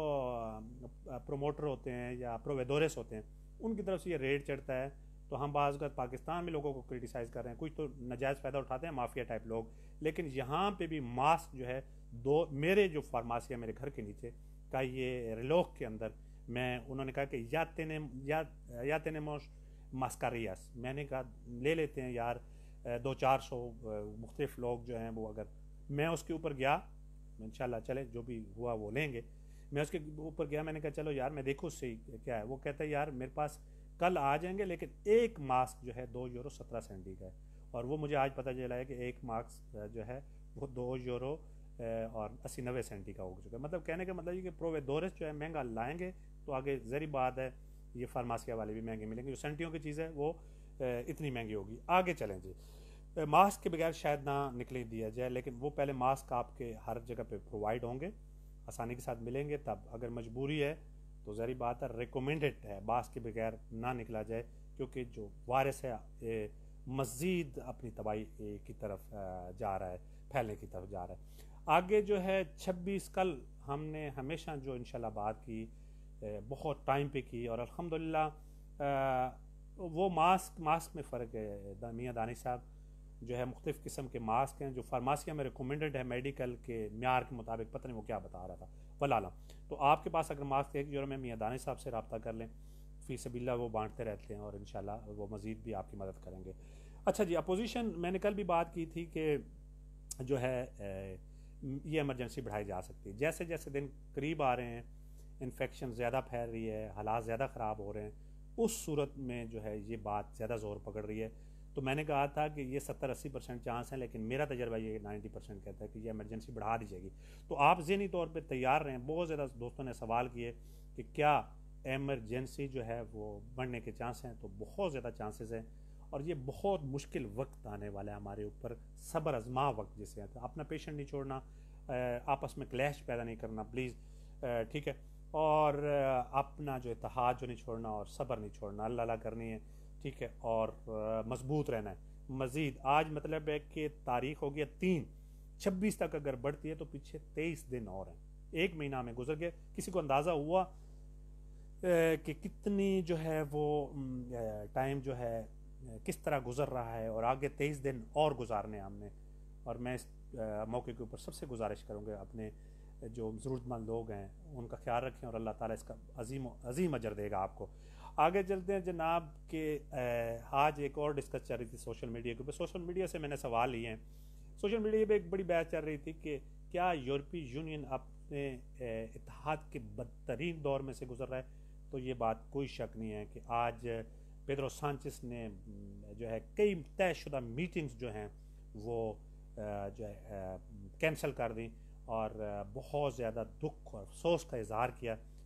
پروموٹر ہوتے ہیں یا پروویدورس ہوتے ہیں ان کی طرف سے یہ ریٹ چڑھتا ہے. تو ہم بعض اوقات پاکستان میں لوگوں کو کرٹیسائز کر رہے ہیں، کچھ تو ناجائز فائدہ اٹھاتے ہیں مافیا ٹائپ لوگ، لیکن یہاں پہ بھی ماسک جو ہے دو میرے جو فارماسی ہے میرے گھر کے نیچے کا یہ ریلوک کے اندر میں انہوں نے کہا کہ یا تینے یا یا تینموش ماسکاریاس، میں نے کہا لے لیتے ہیں یار دو چار سو مختلف لوگ جو ہیں وہ، اگر میں اس کے اوپر گیا انشاءاللہ چلے جو بھی ہوا وہ لیں گے، میں اس کے اوپر گیا میں نے کہا چلو یار میں دیکھوں اس سے کیا ہے. وہ کہتا ہے یار میرے پاس کل آ جائیں گے لیکن ایک ماسک جو ہے دو یورو سترہ سینٹی کا ہے، اور وہ مجھے آج پتہ چلا ہے کہ ایک ماسک جو ہے وہ دو یورو اور اسی نوے سینٹی کا ہو چکا ہے. مطلب کہنے کا مطلب یہ کہ پروویدورس جو ہے مہنگا لائیں گے تو آگے ظاہری بات ہے یہ فارماسی والے بھی مہنگے ملیں گے، جو سینٹیوں کی چیز ہے وہ اتنی مہنگی ہوگی. آگے چلیں جی. ماسک کے بغیر شاید نہ نکلے دیا جائے، لیکن وہ پہلے ماسک آپ کے ہر جگہ پہ پرووائڈ ہوں گے، آسانی کے ساتھ ملیں گے. تب اگر مجبوری ہے تو ظاہری بات ہے ریکومینڈڈ ہے ماسک کے بغیر نہ نکلا جائے، کیونکہ جو وائرس ہے مزید اپنی تباہی کی طرف جا رہا ہے، پھیلنے کی طرف جا رہا ہے. آگے جو ہے چھبیس کل ہم نے ہمیشہ جو انشاءاللہ بات کی بہت ٹائم پہ کی، اور الحمدللہ وہ ماسک ماسک میں فرق ہے. میاں دانش صاحب جو ہے مختلف قسم کے ماسک ہیں جو فارماسیوں میں ریکومینڈڈ ہے میڈیکل کے معیار کے مطابق، پتہ نہیں وہ کیا بتا رہا تھا والعالم. تو آپ کے پاس اگر ماسک ایک یورو میں میاں دانش صاحب سے رابطہ کر لیں، فی سبیل اللہ وہ بانٹتے رہتے ہیں اور انشاءاللہ وہ مزید بھی آپ کی مدد کریں گے. اچھا جی، اپوزیشن میں نے کل بھی بات کی تھی کہ جو ہے یہ ایمرجنسی بڑھائی جا سکتی ہے. جیسے جیسے دن قریب آ رہے ہیں، انفیکشن زیادہ پھیل رہی ہے، حالات زیادہ خراب ہو رہے ہیں، اس صورت میں جو ہے یہ بات زیادہ زور پکڑ رہی ہے. تو میں نے کہا تھا کہ یہ ستر اسی پرسینٹ چانس ہیں، لیکن میرا تجربہ یہ نائنٹی پرسینٹ کہتا ہے کہ یہ ایمرجنسی بڑھا دی جائے گی. تو آپ ذہنی طور پہ تیار رہیں. بہت زیادہ دوستوں نے سوال کیے کہ کیا ایمرجنسی جو ہے وہ بڑھنے کے چانس ہیں، تو بہت زیادہ چانسز ہیں، اور یہ بہت مشکل وقت آنے والا ہے ہمارے اوپر، صبر آزما وقت جسے ہے. اپنا پیشنٹ نہیں چھوڑنا، آپس میں کلیش پیدا نہیں کرنا پلیز، ٹھیک ہے، اور اپنا جو اتحاد جو نہیں چھوڑنا اور صبر نہیں چھوڑنا، اللہ اللہ کرنی ہے، ٹھیک ہے، اور مضبوط رہنا ہے. مزید آج مطلب ہے کہ تاریخ ہو گیا تین، چھبیس تک اگر بڑھتی ہے تو پیچھے تیئیس دن اور ہیں، ایک مہینہ میں گزر گیا. کسی کو اندازہ ہوا کہ کتنی جو ہے وہ ٹائم جو ہے کس طرح گزر رہا ہے، اور آگے تیئیس دن اور گزارنے ہم نے. اور میں اس موقع کے اوپر سب سے گزارش کروں گا اپنے جو ضرورت مند لوگ ہیں ان کا خیال رکھیں، اور اللہ تعالیٰ اس کا عظیم عظیم اجر دے گا آپ کو. آگے چلتے ہیں جناب کہ آج ایک اور ڈسکس چل رہی تھی سوشل میڈیا کے اوپر. سوشل میڈیا سے میں نے سوال لیے ہیں. سوشل میڈیا پہ ایک بڑی بحث چل رہی تھی کہ کیا یورپی یونین اپنے اتحاد کے بدترین دور میں سے گزر رہا ہے. تو یہ بات کوئی شک نہیں ہے کہ آج پیدرو سانچیس نے جو ہے کئی طے شدہ میٹنگز جو ہیں وہ جو ہے کینسل کر دیں، اور بہت زیادہ دکھ اور افسوس کا اظہار کیا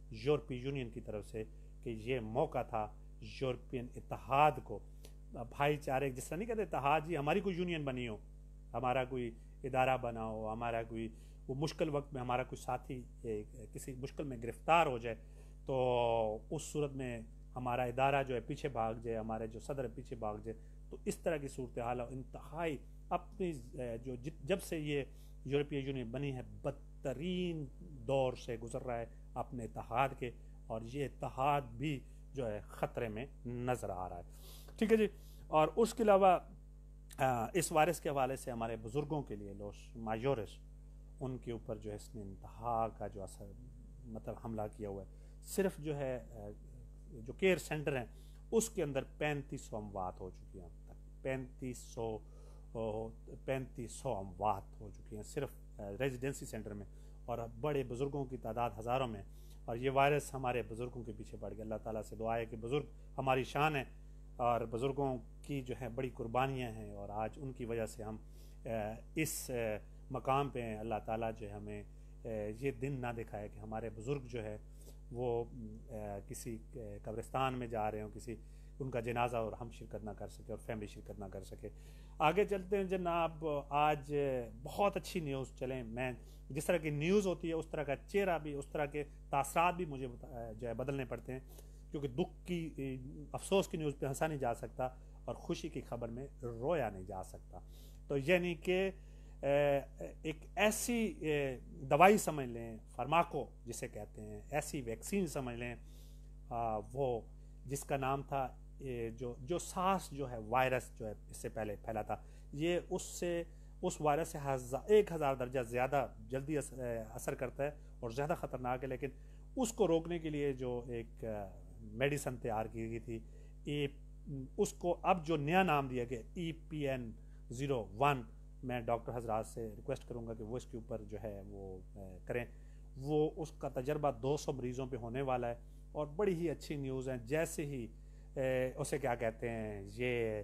یورپی یونین کی طرف سے کہ یہ موقع تھا یورپین اتحاد کو بھائی چارے، جس طرح نہیں کہتے اتحاد جی ہماری کوئی یونین بنی ہو، ہمارا کوئی ادارہ بنا ہو، ہمارا کوئی وہ مشکل وقت میں ہمارا کوئی ساتھی کسی مشکل میں گرفتار ہو جائے تو اس صورت میں ہمارا ادارہ جو ہے پیچھے بھاگ جائے، ہمارے جو صدر پیچھے بھاگ جائے، تو اس طرح کی صورتحال انتہائی اپنی جو جب سے یہ یورپی یونین بنی ہے بدترین دور سے گزر رہا ہے اپنے اتحاد کے، اور یہ اتحاد بھی جو ہے خطرے میں نظر آ رہا ہے، ٹھیک ہے جی۔ اور اس کے علاوہ اس وائرس کے حوالے سے ہمارے بزرگوں کے لیے لوس مایورس، ان کے اوپر جو ہے اس نے انتہا کا جو اثر مطلب حملہ کیا ہوا ہے، صرف جو ہے جو کیئر سینٹر ہیں اس کے اندر پینتیس سو اموات ہو چکی ہیں، اب تک پینتیس سو پینتیس سو اموات ہو چکی ہیں صرف ریزیڈنسی سینٹر میں، اور بڑے بزرگوں کی تعداد ہزاروں میں، اور یہ وائرس ہمارے بزرگوں کے پیچھے پڑ گیا۔ اللہ تعالیٰ سے دعا ہے کہ بزرگ ہماری شان ہے اور بزرگوں کی جو ہے بڑی قربانیاں ہیں، اور آج ان کی وجہ سے ہم اس مقام پہ ہیں۔ اللہ تعالیٰ جو ہے ہمیں یہ دن نہ دکھائے کہ ہمارے بزرگ جو ہے وہ کسی قبرستان میں جا رہے ہوں، کسی ان کا جنازہ اور ہم شرکت نہ کر سکے اور فیملی شرکت نہ کر سکے۔ آگے چلتے ہیں جناب، آج بہت اچھی نیوز، چلیں میں جس طرح کی نیوز ہوتی ہے اس طرح کا چہرہ بھی، اس طرح کے تاثرات بھی مجھے جو ہے بدلنے پڑتے ہیں، کیونکہ دکھ کی افسوس کی نیوز پہ ہنسا نہیں جا سکتا اور خوشی کی خبر میں رویا نہیں جا سکتا۔ تو یعنی کہ ایک ایسی دوائی سمجھ لیں، فارماکو جسے کہتے ہیں، ایسی ویکسین سمجھ لیں وہ جس کا نام تھا جو جو ساس جو ہے وائرس جو ہے اس سے پہلے پھیلا تھا، یہ اس سے اس وائرس سے ایک ہزار درجہ زیادہ جلدی اثر کرتا ہے اور زیادہ خطرناک ہے، لیکن اس کو روکنے کے لیے جو ایک میڈیسن تیار کی گئی تھی، اس کو اب جو نیا نام دیا گیا E P N zero one, میں ڈاکٹر حضرات سے ریکویسٹ کروں گا کہ وہ اس کے اوپر جو ہے وہ کریں۔ وہ اس کا تجربہ دو سو مریضوں پہ ہونے والا ہے، اور بڑی ہی اچھی نیوز ہے، جیسے ہی اسے کیا کہتے ہیں یہ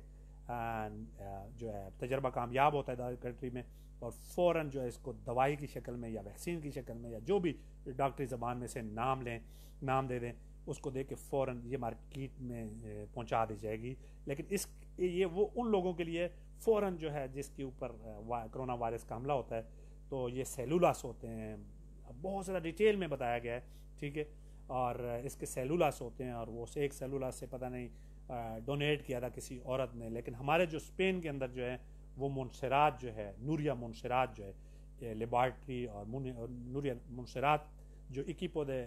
جو ہے تجربہ کامیاب ہوتا ہے کنٹری میں، اور فوراً جو ہے اس کو دوائی کی شکل میں یا ویکسین کی شکل میں یا جو بھی ڈاکٹری زبان میں سے نام لیں نام دے دیں، اس کو دے کے فوراً یہ مارکیٹ میں پہنچا دی جائے گی۔ لیکن اس یہ وہ ان لوگوں کے لیے فوراً جو ہے جس کے اوپر کرونا وائرس کا حملہ ہوتا ہے، تو یہ سیلولاس ہوتے ہیں، بہت زیادہ ڈیٹیل میں بتایا گیا ہے، ٹھیک ہے، اور اس کے سیلولاس ہوتے ہیں، اور وہ ایک سیلولاس سے پتہ نہیں ڈونیٹ کیا تھا کسی عورت نے، لیکن ہمارے جو اسپین کے اندر جو ہے وہ منشرات جو ہے نوریا منشرات جو ہے لیبارٹری اور نوریا منشرات جو اکیپو دے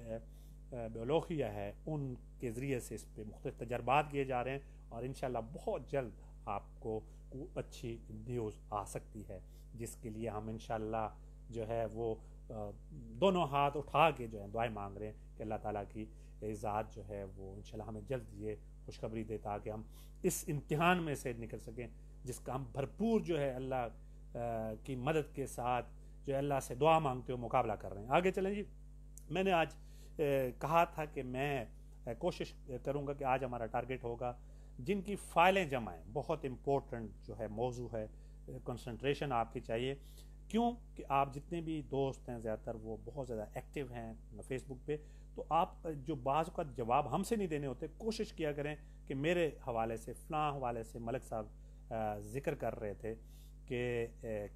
بیولوجیا ہے، ان کے ذریعے سے اس پہ مختلف تجربات کیے جا رہے ہیں، اور انشاءاللہ بہت جلد آپ کو اچھی نیوز آ سکتی ہے، جس کے لیے ہم انشاءاللہ جو ہے وہ دونوں ہاتھ اٹھا کے جو ہے دعائیں مانگ رہے ہیں کہ اللہ تعالیٰ کی ذات جو ہے وہ انشاءاللہ ہمیں جلد یہ خوشخبری دے تاکہ ہم اس امتحان میں سے نکل سکیں، جس کا ہم بھرپور جو ہے اللہ کی مدد کے ساتھ جو ہے اللہ سے دعا مانگتے ہوئے مقابلہ کر رہے ہیں۔ آگے چلیں جی، میں نے آج کہا تھا کہ میں کوشش کروں گا کہ آج ہمارا ٹارگٹ ہوگا جن کی فائلیں جمع ہیں، بہت امپورٹنٹ جو ہے موضوع ہے، کنسنٹریشن آپ کی چاہیے، کیوں کہ آپ جتنے بھی دوست ہیں زیادہ تر وہ بہت زیادہ ایکٹیو ہیں فیس بک پہ، تو آپ جو بعض کا جواب ہم سے نہیں دینے ہوتے، کوشش کیا کریں کہ میرے حوالے سے فلاں حوالے سے ملک صاحب ذکر کر رہے تھے کہ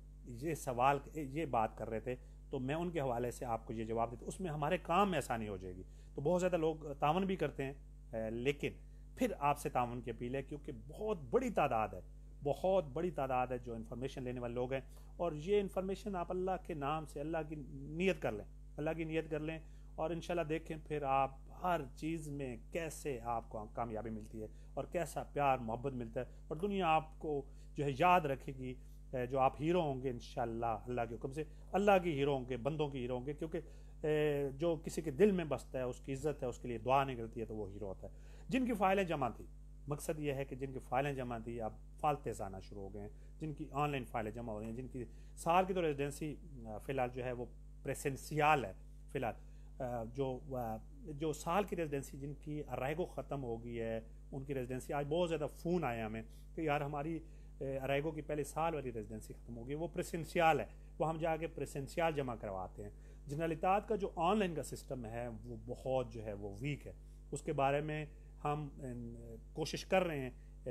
یہ سوال یہ بات کر رہے تھے، تو میں ان کے حوالے سے آپ کو یہ جواب دیتا، اس میں ہمارے کام میں آسانی ہو جائے گی۔ تو بہت زیادہ لوگ تعاون بھی کرتے ہیں، لیکن پھر آپ سے تعاون کی اپیل ہے، کیونکہ بہت بڑی تعداد ہے بہت بڑی تعداد ہے جو انفارمیشن لینے والے لوگ ہیں، اور یہ انفارمیشن آپ اللہ کے نام سے اللہ کی نیت کر لیں اللہ کی نیت کر لیں اور انشاءاللہ دیکھیں پھر آپ ہر چیز میں کیسے آپ کو کامیابی ملتی ہے اور کیسا پیار محبت ملتا ہے، اور دنیا آپ کو جو ہے یاد رکھے گی، جو آپ ہیرو ہوں گے انشاءاللہ اللہ کے حکم سے، اللہ کی ہیرو ہوں گے، بندوں کی ہیرو ہوں گے، کیونکہ جو کسی کے دل میں بستا ہے اس کی عزت ہے، اس کے لیے دعا نکلتی ہے تو وہ ہیرو ہوتا ہے۔ جن کی فائلیں جمع تھی، مقصد یہ ہے کہ جن کی فائلیں جمع تھی اب فالتیز آنا شروع ہو گئے ہیں، جن کی آن لائن فائلیں جمع ہو رہی ہیں، جن کی سال کی تو ریزیڈنسی فی الحال جو ہے وہ پریسنسیال ہے، فی الحال جو جو سال کی ریزیڈنسی جن کی ارائیگو ختم ہو گئی ہے ان کی ریزیڈنسی، آج بہت زیادہ فون آئے ہمیں کہ یار ہماری ارائیگو کی پہلے سال والی ریزیڈنسی ختم ہو گئی، وہ پریسنسیال ہے، وہ ہم جا کے پریسنسیال جمع کرواتے ہیں۔ جنرالتات کا جو آن لائن کا سسٹم ہے وہ بہت جو ہے وہ ویک ہے. اس کے بارے میں ہم کوشش کر رہے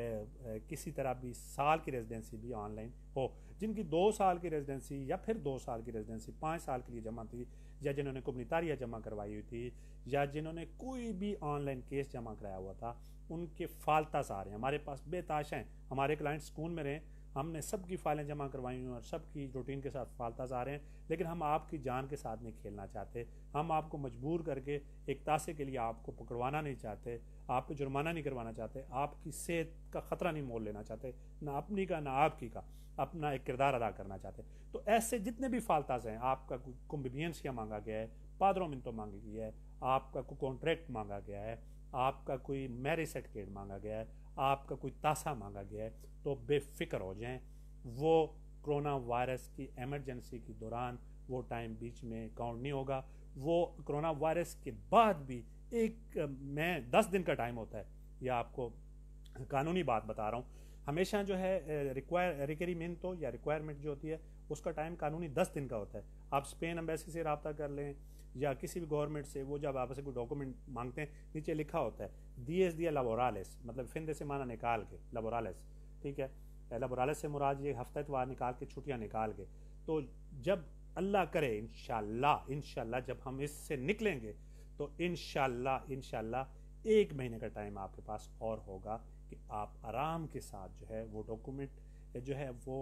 ہیں کسی طرح بھی سال کی ریزیڈنسی بھی آن لائن ہو. جن کی دو سال کی ریزیڈنسی یا پھر دو سال کی ریزیڈنسی پانچ سال کے لیے جمع تھی، یا جنہوں نے کمیونٹاریہ جمع کروائی ہوئی تھی، یا جنہوں نے کوئی بھی آن لائن کیس جمع کرایا ہوا تھا، ان کے فالتاس آ رہے ہیں ہمارے پاس بے تاشا ہیں. ہمارے کلائنٹ سکون میں رہیں، ہم نے سب کی فائلیں جمع کروائی ہوئی اور سب کی روٹین کے ساتھ فالتاس آ رہے ہیں، لیکن ہم آپ کی جان کے ساتھ نہیں کھیلنا چاہتے. ہم آپ کو مجبور کر کے ایک تاسے کے لیے آپ کو پکڑوانا نہیں چاہتے، آپ کو جرمانہ نہیں کروانا چاہتے، آپ کی صحت کا خطرہ نہیں مول لینا چاہتے، نہ اپنی کا نہ آپ کی کا، اپنا ایک کردار ادا کرنا چاہتے. تو ایسے جتنے بھی فالتاز ہیں، آپ کا کوئی کنوینئنس مانگا گیا ہے، پادروں منتو مانگی گئی ہے، آپ کا کوئی کانٹریکٹ مانگا گیا ہے، آپ کا کوئی میرج سرٹیفکیٹ مانگا گیا ہے، آپ کا کوئی تاسا مانگا گیا ہے، تو بے فکر ہو جائیں. وہ کرونا وائرس کی ایمرجنسی کے دوران وہ ٹائم بیچ میں کاؤنٹ نہیں ہوگا. وہ کرونا وائرس کے بعد بھی ایک میں دس دن کا ٹائم ہوتا ہے. یہ آپ کو قانونی بات بتا رہا ہوں. ہمیشہ جو ہے ریکوائر ریکوائرمنٹ یا ریکوائرمنٹ جو ہوتی ہے اس کا ٹائم قانونی دس دن کا ہوتا ہے. آپ اسپین امبیسی سے رابطہ کر لیں یا کسی بھی گورنمنٹ سے، وہ جب آپ سے کوئی ڈاکومنٹ مانگتے ہیں نیچے لکھا ہوتا ہے دیس دیا لابورالس، مطلب فندے سے معنی نکال کے لابورالس، ٹھیک ہے. لابورالس سے مراد یہ ہفتہ اتوار نکال کے چھٹیاں نکال کے. تو جب اللہ کرے انشاءاللہ انشاءاللہ جب ہم اس سے نکلیں گے تو انشاءاللہ انشاءاللہ ایک مہینے کا ٹائم آپ کے پاس اور ہوگا کہ آپ آرام کے ساتھ جو ہے وہ ڈاکومنٹ جو ہے وہ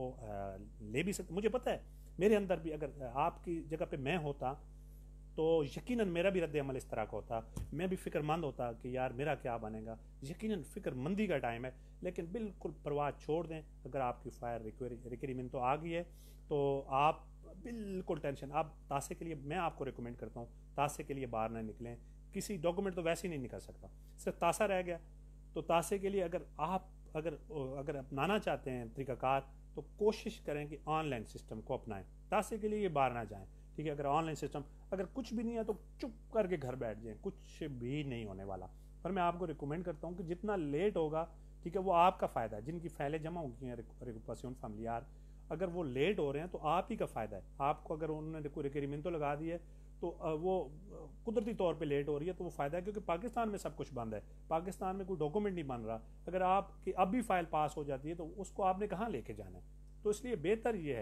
لے بھی سکتے. مجھے پتہ ہے میرے اندر بھی اگر آپ کی جگہ پہ میں ہوتا تو یقیناً میرا بھی رد عمل اس طرح کا ہوتا، میں بھی فکر مند ہوتا کہ یار میرا کیا بنے گا. یقیناً فکر مندی کا ٹائم ہے، لیکن بالکل پرواہ چھوڑ دیں. اگر آپ کی فائر ریکوائرمنٹ تو آ گئی ہے تو آپ بالکل ٹینشن، آپ تاسے کے لیے میں آپ کو ریکمینڈ کرتا ہوں تاسے کے لیے باہر نہ نکلیں. کسی ڈاکومنٹ تو ویسے ہی نہیں نکل سکتا، صرف تاسا رہ گیا. تو تاسے کے لیے اگر آپ اگر اگر اپنانا چاہتے ہیں طریقہ کار تو کوشش کریں کہ آن لائن سسٹم کو اپنائیں. تاسے کے لیے یہ باہر نہ جائیں، ٹھیک ہے. اگر آن لائن سسٹم اگر کچھ بھی نہیں ہے تو چپ کر کے گھر بیٹھ جائیں، کچھ بھی نہیں ہونے والا. اور میں آپ کو ریکمینڈ کرتا ہوں کہ جتنا لیٹ ہوگا، ٹھیک ہے، وہ آپ کا فائدہ ہے. جن کی فائلیں جمع ہو گئی ہیں ریکوپیشن فیملیار، اگر وہ لیٹ ہو رہے ہیں تو آپ ہی کا فائدہ ہے. آپ کو اگر انہوں نے کوئی ریکوائرمنٹ تو لگا دی ہے تو وہ قدرتی طور پہ لیٹ ہو رہی ہے تو وہ فائدہ ہے، کیونکہ پاکستان میں سب کچھ بند ہے، پاکستان میں کوئی ڈاکومنٹ نہیں بن رہا. اگر آپ کی اب بھی فائل پاس ہو جاتی ہے تو اس کو آپ نے کہاں لے کے جانا ہے. تو اس لیے بہتر یہ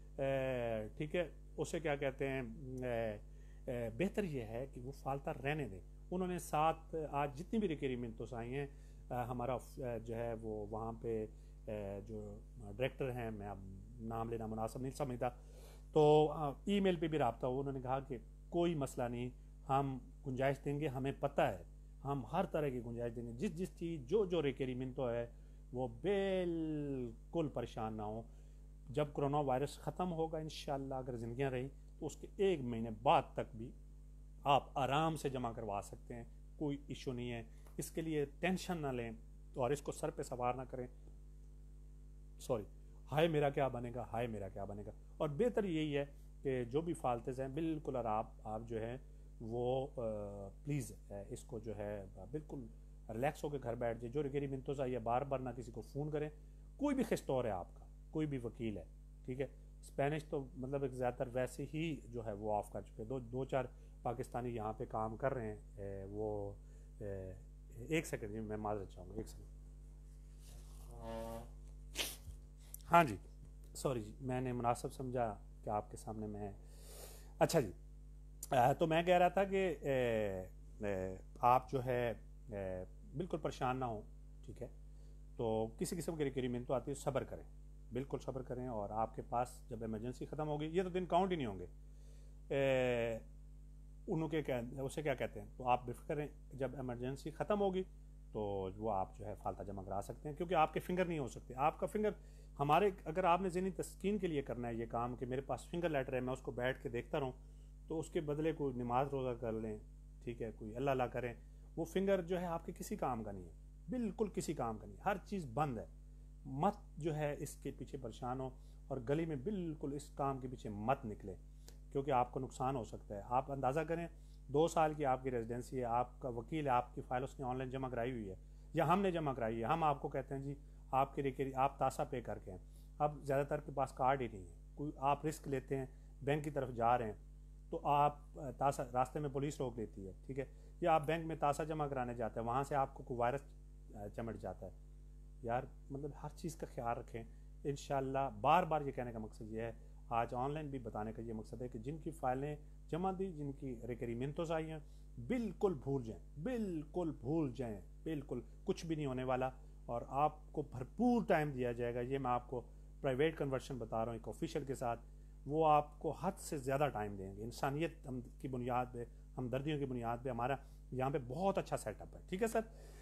ہے، ٹھیک ہے، اسے کیا کہتے ہیں، بہتر یہ ہے کہ وہ فالتہ رہنے دیں. انہوں نے ساتھ آج جتنی بھی ریکوائرمنٹس آئی ہیں، ہمارا جو ہے وہ وہاں پہ جو ڈائریکٹر ہیں، میں اب نام لینا مناسب نہیں سمجھتا، تو ای میل پہ بھی رابطہ ہو. انہوں نے کہا کہ کوئی مسئلہ نہیں، ہم گنجائش دیں گے، ہمیں پتہ ہے ہم ہر طرح کی گنجائش دیں گے. جس جس چیز جو جو ریکوائرمنٹ ہے وہ بالکل پریشان نہ ہوں. جب کرونا وائرس ختم ہوگا انشاءاللہ، اگر زندگیاں رہی تو اس کے ایک مہینے بعد تک بھی آپ آرام سے جمع کروا سکتے ہیں، کوئی ایشو نہیں ہے. اس کے لیے ٹینشن نہ لیں اور اس کو سر پہ سوار نہ کریں. سوری ہائے میرا کیا بنے گا، ہائے میرا کیا بنے گا. اور بہتر یہی ہے کہ جو بھی فالتز ہیں بالکل، اور آپ آپ جو ہے وہ پلیز اس کو جو ہے بالکل ریلیکس ہو کے گھر بیٹھ جائیں. جو ریکوائرمنٹس آئی ہے بار بار نہ کسی کو فون کریں. کوئی بھی خستور ہے آپ کا، کوئی بھی وکیل ہے، ٹھیک ہے. اسپینش تو مطلب ایک زیادہ تر ویسے ہی جو ہے وہ آف کر چکے. دو دو چار پاکستانی یہاں پہ کام کر رہے ہیں. وہ ایک سیکنڈ جی میں معذرت چاہوں گا، ایک سیکنڈ. ہاں جی سوری جی، میں نے مناسب سمجھا کہ آپ کے سامنے میں. اچھا جی، تو میں کہہ رہا تھا کہ آپ جو ہے بالکل پریشان نہ ہوں، ٹھیک ہے. تو کسی قسم کی ریکوائرمنٹ تو آتی ہے، صبر کریں، بالکل صبر کریں. اور آپ کے پاس جب ایمرجنسی ختم ہوگی، یہ تو دن کاؤنٹ ہی نہیں ہوں گے انہوں کے اسے کیا کہتے ہیں، تو آپ بے فکر رہیں. جب ایمرجنسی ختم ہوگی تو وہ آپ جو ہے فالتہ جمع کرا سکتے ہیں، کیونکہ آپ کے فنگر نہیں ہو سکتے. آپ کا فنگر ہمارے اگر آپ نے ذہنی تسکین کے لیے کرنا ہے یہ کام کہ میرے پاس فنگر لیٹر ہے، میں اس کو بیٹھ کے دیکھتا رہوں، تو اس کے بدلے کوئی نماز روزہ کر لیں، ٹھیک ہے، کوئی اللہ اللہ کریں. وہ فنگر جو ہے آپ کے کسی کام کا نہیں ہے، بالکل کسی کام کا نہیں. ہر چیز بند ہے. مت جو ہے اس کے پیچھے پریشان ہو اور گلی میں بالکل اس کام کے پیچھے مت نکلے، کیونکہ آپ کو نقصان ہو سکتا ہے. آپ اندازہ کریں دو سال کی آپ کی ریزیڈنسی ہے، آپ کا وکیل ہے، آپ کی فائل اس نے آن لائن جمع کرائی ہوئی ہے یا ہم نے جمع کرائی ہے. ہم آپ کو کہتے ہیں جی آپ کے ریکری آپ تاسا پے کر کے ہیں. اب زیادہ تر کے پاس کارڈ ہی نہیں ہے، کوئی آپ رسک لیتے ہیں، بینک کی طرف جا رہے ہیں، تو آپ تاسا راستے میں پولیس روک لیتی ہے، ٹھیک ہے، یا آپ بینک میں تاسا جمع کرانے جاتے ہیں، وہاں سے آپ کو کوئی وائرس چمٹ جاتا ہے، یار مطلب ہر چیز کا خیال رکھیں انشاءاللہ۔ بار بار یہ کہنے کا مقصد یہ ہے، آج آن لائن بھی بتانے کا یہ مقصد ہے کہ جن کی فائلیں جمع دی، جن کی ریکریمنٹوز آئی ہیں، بالکل بھول جائیں، بالکل بھول جائیں، بالکل کچھ بھی نہیں ہونے والا، اور آپ کو بھرپور ٹائم دیا جائے گا۔ یہ میں آپ کو پرائیویٹ کنورشن بتا رہا ہوں ایک آفیشیل کے ساتھ، وہ آپ کو حد سے زیادہ ٹائم دیں گے۔ انسانیت ہم کی بنیاد پہ، ہمدردیوں کی بنیاد پہ ہمارا یہاں پہ بہت اچھا سیٹ اپ ہے، ٹھیک ہے سر۔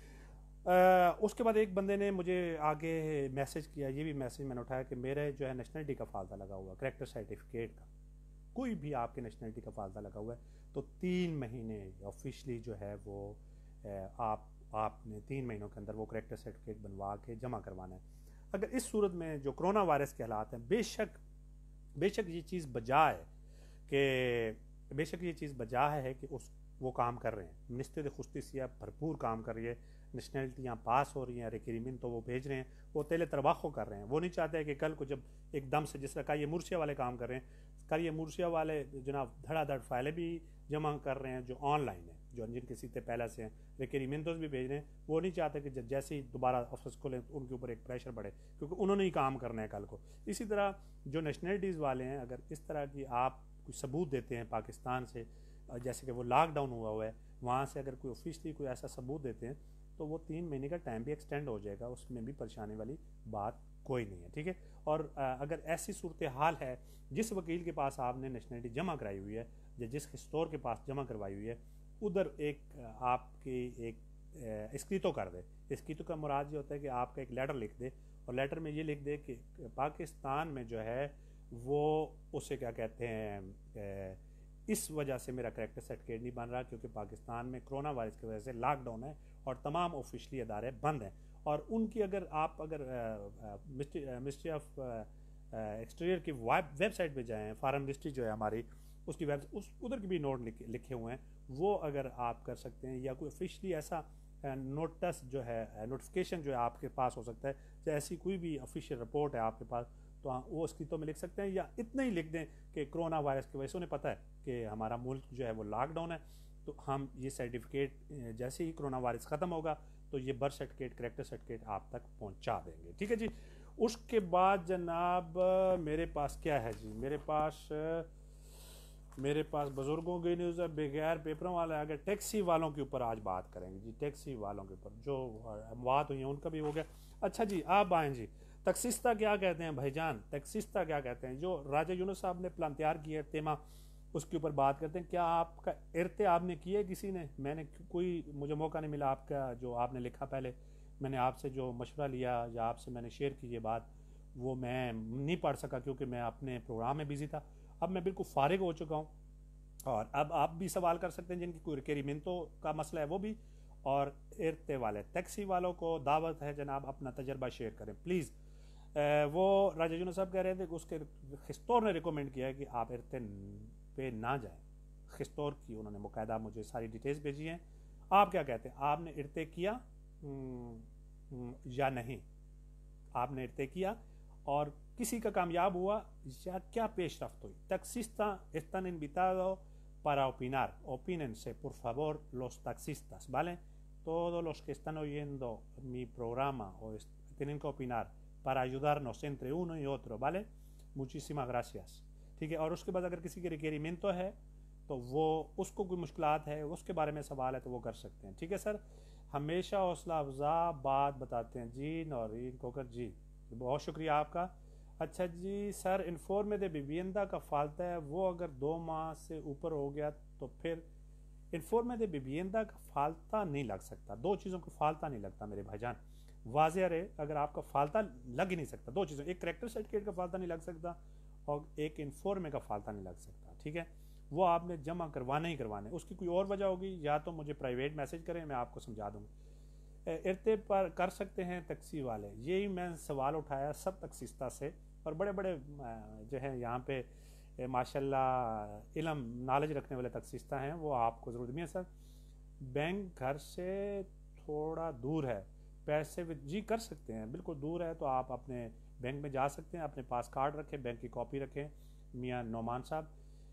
اس کے بعد ایک بندے نے مجھے آگے میسج کیا، یہ بھی میسج میں نے اٹھایا کہ میرے جو ہے نیشنلٹی کا فالتہ لگا ہوا، کریکٹر سرٹیفکیٹ کا، کوئی بھی آپ کے نیشنلٹی کا فالتہ لگا ہوا ہے تو تین مہینے آفیشلی جو ہے وہ آپ آپ نے تین مہینوں کے اندر وہ کریکٹر سرٹیفکیٹ بنوا کے جمع کروانا ہے۔ اگر اس صورت میں جو کرونا وائرس کے حالات ہیں، بے شک بے شک یہ چیز بجا ہے کہ بے شک یہ چیز بجا ہے کہ اس وہ کام کر رہے ہیں، منسٹری خصوصیہ بھرپور کام کر رہی ہے، نیشنلٹیاں پاس ہو رہی ہیں، ریکریمنٹ تو وہ بھیج رہے ہیں، وہ تیل ترباخو کر رہے ہیں۔ وہ نہیں چاہتے کہ کل کو جب ایک دم سے، جس طرح کا یہ مورسیا والے کام کر رہے ہیں، کل یہ مورسیا والے جناب دھڑا دھڑ فائلیں بھی جمع کر رہے ہیں جو آن لائن ہیں، جو جن کے سیتے پہلے سے ہیں، ریکریمنٹوز بھی بھیج رہے ہیں۔ وہ نہیں چاہتے کہ جیسے ہی دوبارہ آفس کھولیں ان کے اوپر ایک پریشر بڑھے، کیونکہ انہوں نے ہی کام کرنا ہے کل کو۔ اسی طرح جو نیشنلٹیز والے ہیں، اگر اس طرح کی آپ کوئی ثبوت دیتے ہیں پاکستان سے، جیسے کہ وہ لاک ڈاؤن ہوا ہوا ہے، وہاں سے اگر کوئی آفیشلی کوئی ایسا ثبوت دیتے ہیں تو وہ تین مہینے کا ٹائم بھی ایکسٹینڈ ہو جائے گا، اس میں بھی پریشانی والی بات کوئی نہیں ہے، ٹھیک ہے۔ اور اگر ایسی صورتحال ہے، جس وکیل کے پاس آپ نے نیشنلٹی جمع کرائی ہوئی ہے یا جس اسٹور کے پاس جمع کروائی ہوئی ہے، ادھر ایک آپ کی ایک اسکریتو کر دے۔ اسکریتو کا مراد یہ ہوتا ہے کہ آپ کا ایک لیٹر لکھ دے، اور لیٹر میں یہ لکھ دے کہ پاکستان میں جو ہے وہ اسے کیا کہتے ہیں، اس وجہ سے میرا کریکٹر سرٹیفکیٹ نہیں بن رہا کیونکہ پاکستان میں کرونا وائرس کی وجہ سے لاک ڈاؤن ہے اور تمام آفیشلی ادارے بند ہیں۔ اور ان کی اگر آپ اگر مسٹری آف ایکسٹیریئر کی ویب سائٹ پہ جائیں، فارن مسٹری جو ہے ہماری، اس کی ویب اس ادھر کے بھی نوٹ لکھے ہوئے ہیں، وہ اگر آپ کر سکتے ہیں، یا کوئی آفیشلی ایسا نوٹس جو ہے، نوٹیفیکیشن جو ہے آپ کے پاس ہو سکتا ہے، یا ایسی کوئی بھی آفیشیل رپورٹ ہے آپ کے پاس، تو ہاں وہ اس کی تو میں لکھ سکتے ہیں، یا اتنا ہی لکھ دیں کہ کرونا وائرس کی وجہ سے انہیں پتہ ہے کہ ہمارا ملک جو ہے وہ لاک ڈاؤن ہے، تو ہم یہ سرٹیفکیٹ جیسے ہی کرونا وائرس ختم ہوگا تو یہ برتھ سرٹیفکیٹ، کریکٹر سرٹیفکیٹ آپ تک پہنچا دیں گے، ٹھیک ہے جی۔ اس کے بعد جناب میرے پاس کیا ہے جی، میرے پاس میرے پاس بزرگوں کی نیوز ہے، بغیر پیپروں والا ہے۔ اگر ٹیکسی والوں کے اوپر آج بات کریں گے جی، ٹیکسی والوں کے اوپر جو اموات ہوئی ہیں ان کا بھی ہو گیا۔ اچھا جی، آپ آئیں جی، تکسیستہ کیا کہتے ہیں بھائی جان، تکسیستہ کیا کہتے ہیں؟ جو راجہ یونس صاحب نے پلان تیار کیا ہے تیما، اس کے اوپر بات کرتے ہیں۔ کیا آپ کا ارتے آپ نے کیے کسی نے؟ میں نے کوئی مجھے موقع نہیں ملا آپ کا، جو آپ نے لکھا پہلے میں نے آپ سے جو مشورہ لیا یا آپ سے میں نے شیئر کی یہ بات، وہ میں نہیں پڑھ سکا کیونکہ میں اپنے پروگرام میں بزی تھا۔ اب میں بالکل فارغ ہو چکا ہوں، اور اب آپ بھی سوال کر سکتے ہیں جن کی کوئی ریکریمنٹوں کا مسئلہ ہے وہ بھی، اور ارتے والے ٹیکسی والوں کو دعوت ہے جناب اپنا تجربہ شیئر کریں پلیز۔ وہ راجہ یونس صاحب کہہ رہے تھے کہ اس کے خستور نے ریکومنڈ کیا ہے کہ آپ ارتے پہ نہ جائیں، خستور کی انہوں نے باقاعدہ مجھے ساری ڈیٹیلز بھیجی ہیں۔ آپ کیا کہتے ہیں، آپ نے ارتے کیا یا نہیں؟ آپ نے ارتے کیا اور کسی کا کامیاب ہوا یا کیا پیش رفت ہوئی؟ Taxistas están invitados para opinar. Opínense, por favor, los taxistas, ¿vale? Todos los que están oyendo mi programa o tienen que opinar para ayudarnos entre uno y otro, ¿vale? Muchísimas gracias. ٹھیک ہے، اور اس کے بعد اگر کسی کے ریکویرمنٹ ہے تو وہ اس کو کوئی مشکلات ہے، اس کے بارے میں سوال ہے تو وہ کر سکتے ہیں، ٹھیک ہے سر۔ ہمیشہ حوصلہ افزا بات بتاتے ہیں جی نورین کوکر جی، بہت شکریہ آپ کا۔ اچھا جی سر، انفورمے دے بیویندا کا فالتہ ہے، وہ اگر دو ماہ سے اوپر ہو گیا تو پھر انفورمے دے بیویندا کا فالتہ نہیں لگ سکتا۔ دو چیزوں کو فالتہ نہیں لگتا میرے بھائی جان، واضح رہے۔ اگر آپ کا فالتہ لگ ہی نہیں سکتا، دو چیزوں، ایک کریکٹر سرٹیفکیٹ کا فالتہ نہیں لگ سکتا اور ایک انفورمے کا فالتہ نہیں لگ سکتا، ٹھیک ہے۔ وہ آپ نے جمع کروانے ہی کروانے، اس کی کوئی اور وجہ ہوگی یا تو مجھے پرائیویٹ میسج کریں، میں آپ کو سمجھا دوں گا۔ ارتے پر کر سکتے ہیں ٹیکسی والے، یہی میں سوال اٹھایا سب تکسیستہ سے، اور بڑے بڑے جو ہیں یہاں پہ ماشاءاللہ علم نالج رکھنے والے تکسیستہ ہیں، وہ آپ کو ضرورت نہیں ہے سر۔ بینک گھر سے تھوڑا دور ہے، پیسے جی کر سکتے ہیں، بالکل دور ہے تو آپ اپنے بینک میں جا سکتے ہیں، اپنے پاس کارڈ رکھیں، بینک کی کاپی رکھیں میاں نعمان صاحب،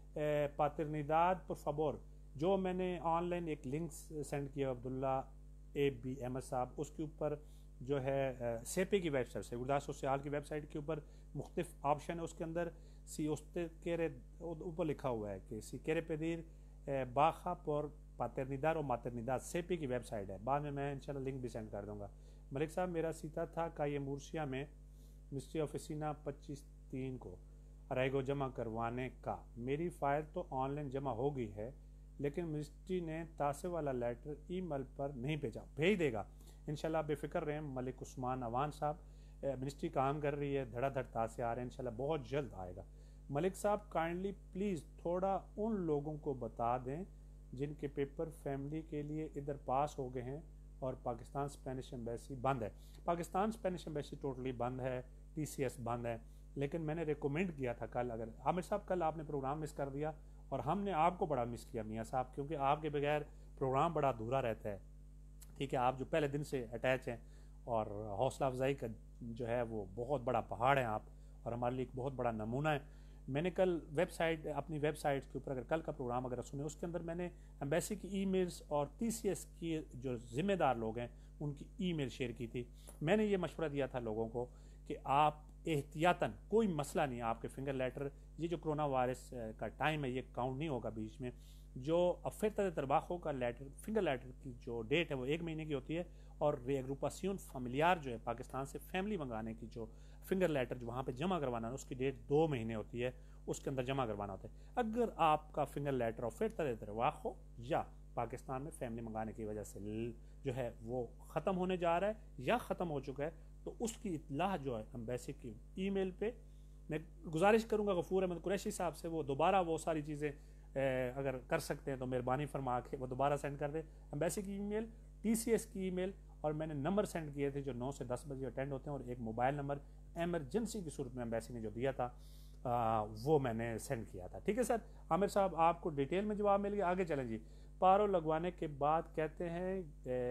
پاترنیداد پر فبور، جو میں نے آن لائن ایک لنک سینڈ کیا عبداللہ اے بی احمد صاحب، اس کے اوپر جو ہے سیپے کی ویب سائٹ سے گرداس سوسیال کی ویب سائٹ کے اوپر مختلف آپشن ہے، اس کے اندر سی استے کیرے اوپر لکھا ہوا ہے کہ سی کیرے پیدیر باخا پر پاترنیداد اور ماترنیداد سیپے کی ویب سائٹ ہے، بعد میں میں انشاءاللہ لنک بھی سینڈ کر دوں گا۔ ملک صاحب میرا سیتا تھا کائی مورشیا میں مسٹری آفیسینہ پچیس تین کو ارائیگو جمع کروانے کا، میری فائل تو آن لائن جمع ہو گئی ہے لیکن منسٹری نے تاسے والا لیٹر ای میل پر نہیں بھیجا، بھیج دے گا انشاءاللہ، بے فکر رہیں ملک عثمان اوان صاحب، منسٹری کام کر رہی ہے، دھڑا دھڑ تاسے آ رہے ہیں، انشاءاللہ بہت جلد آئے گا۔ ملک صاحب کائنڈلی پلیز تھوڑا ان لوگوں کو بتا دیں جن کے پیپر فیملی کے لیے ادھر پاس ہو گئے ہیں اور پاکستان اسپینش ایمبیسی بند ہے۔ پاکستان اسپینش ایمبیسی ٹوٹلی بند ہے، ٹی سی ایس بند ہے، لیکن میں نے ریکومنڈ کیا تھا کل، اگر عامر صاحب کل آپ نے پروگرام مس کر دیا اور ہم نے آپ کو بڑا مس کیا میاں صاحب، کیونکہ آپ کے بغیر پروگرام بڑا ادھورا رہتا ہے، ٹھیک ہے، آپ جو پہلے دن سے اٹیچ ہیں اور حوصلہ افزائی کا جو ہے وہ بہت بڑا پہاڑ ہیں آپ، اور ہمارے لیے ایک بہت بڑا نمونہ ہے۔ میں نے کل ویب سائٹ اپنی ویب سائٹ کے اوپر، اگر کل کا پروگرام اگر سنیں، اس کے اندر میں نے ایمبیسی کی ای میلز اور ٹی سی ایس کی جو ذمہ دار لوگ ہیں ان کی ای میل شیئر کی تھی۔ میں نے یہ مشورہ دیا تھا لوگوں کو کہ آپ احتیاطاً، کوئی مسئلہ نہیں، آپ کے فنگر لیٹر، یہ جو کرونا وائرس کا ٹائم ہے یہ کاؤنٹ نہیں ہوگا بیچ میں، جو افیتر ترباخوں کا لیٹر فنگر لیٹر کی جو ڈیٹ ہے وہ ایک مہینے کی ہوتی ہے، اور ری ایگروپاسیون فیملیار جو ہے پاکستان سے فیملی منگانے کی جو فنگر لیٹر جو وہاں پہ جمع کروانا ہے اس کی ڈیٹ دو مہینے ہوتی ہے، اس کے اندر جمع کروانا ہوتا ہے۔ اگر آپ کا فنگر لیٹر افیتر ترواخ ہو یا پاکستان میں فیملی منگانے کی وجہ سے جو ہے وہ ختم ہونے جا رہا ہے یا ختم ہو چکا ہے، تو اس کی اطلاع جو ہے ایمبیسی کی ای میل پہ، میں گزارش کروں گا غفور احمد قریشی صاحب سے وہ دوبارہ وہ ساری چیزیں اگر کر سکتے ہیں تو مہربانی فرما کے وہ دوبارہ سینڈ کر دیں، ایمبیسی کی ای میل، ٹی سی ایس کی ای میل، اور میں نے نمبر سینڈ کیے تھے جو نو سے دس بجے اٹینڈ ہوتے ہیں، اور ایک موبائل نمبر ایمرجنسی کی صورت میں ایمبیسی نے جو دیا تھا آ, وہ میں نے سینڈ کیا تھا، ٹھیک ہے سر۔ عامر صاحب آپ کو ڈیٹیل میں جواب مل گیا، آگے چلیں جی۔ پارو لگوانے کے بعد کہتے ہیں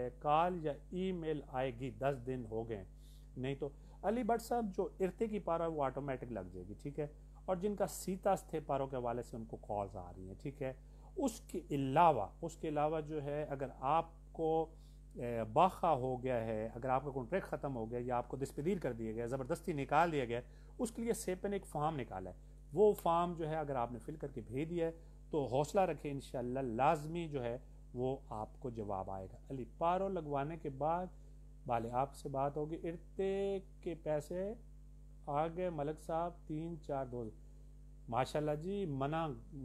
کال یا ای میل آئے گی، دس دن ہو گئے نہیں تو علی بٹ صاحب جو ارتے کی پارو وہ آٹومیٹک لگ جائے گی، ٹھیک ہے، اور جن کا سیتاس تھے پارو کے حوالے سے ان کو کالز آ رہی ہیں، ٹھیک ہے۔ اس کے علاوہ اس کے علاوہ جو ہے اگر آپ کو باخا ہو گیا ہے، اگر آپ کا کانٹریکٹ ختم ہو گیا یا آپ کو دستبدیر کر دیا گیا، زبردستی نکال دیا گیا، اس کے لیے سیپن ایک فارم نکالا ہے، وہ فارم جو ہے اگر آپ نے فل کر کے بھیج دیا ہے تو حوصلہ رکھیں، انشاءاللہ لازمی جو ہے وہ آپ کو جواب آئے گا۔ علی پارو لگوانے کے بعد بالے آپ سے بات ہوگی، ارتے کے پیسے آگے ملک صاحب تین چار دو، ماشاءاللہ جی، منع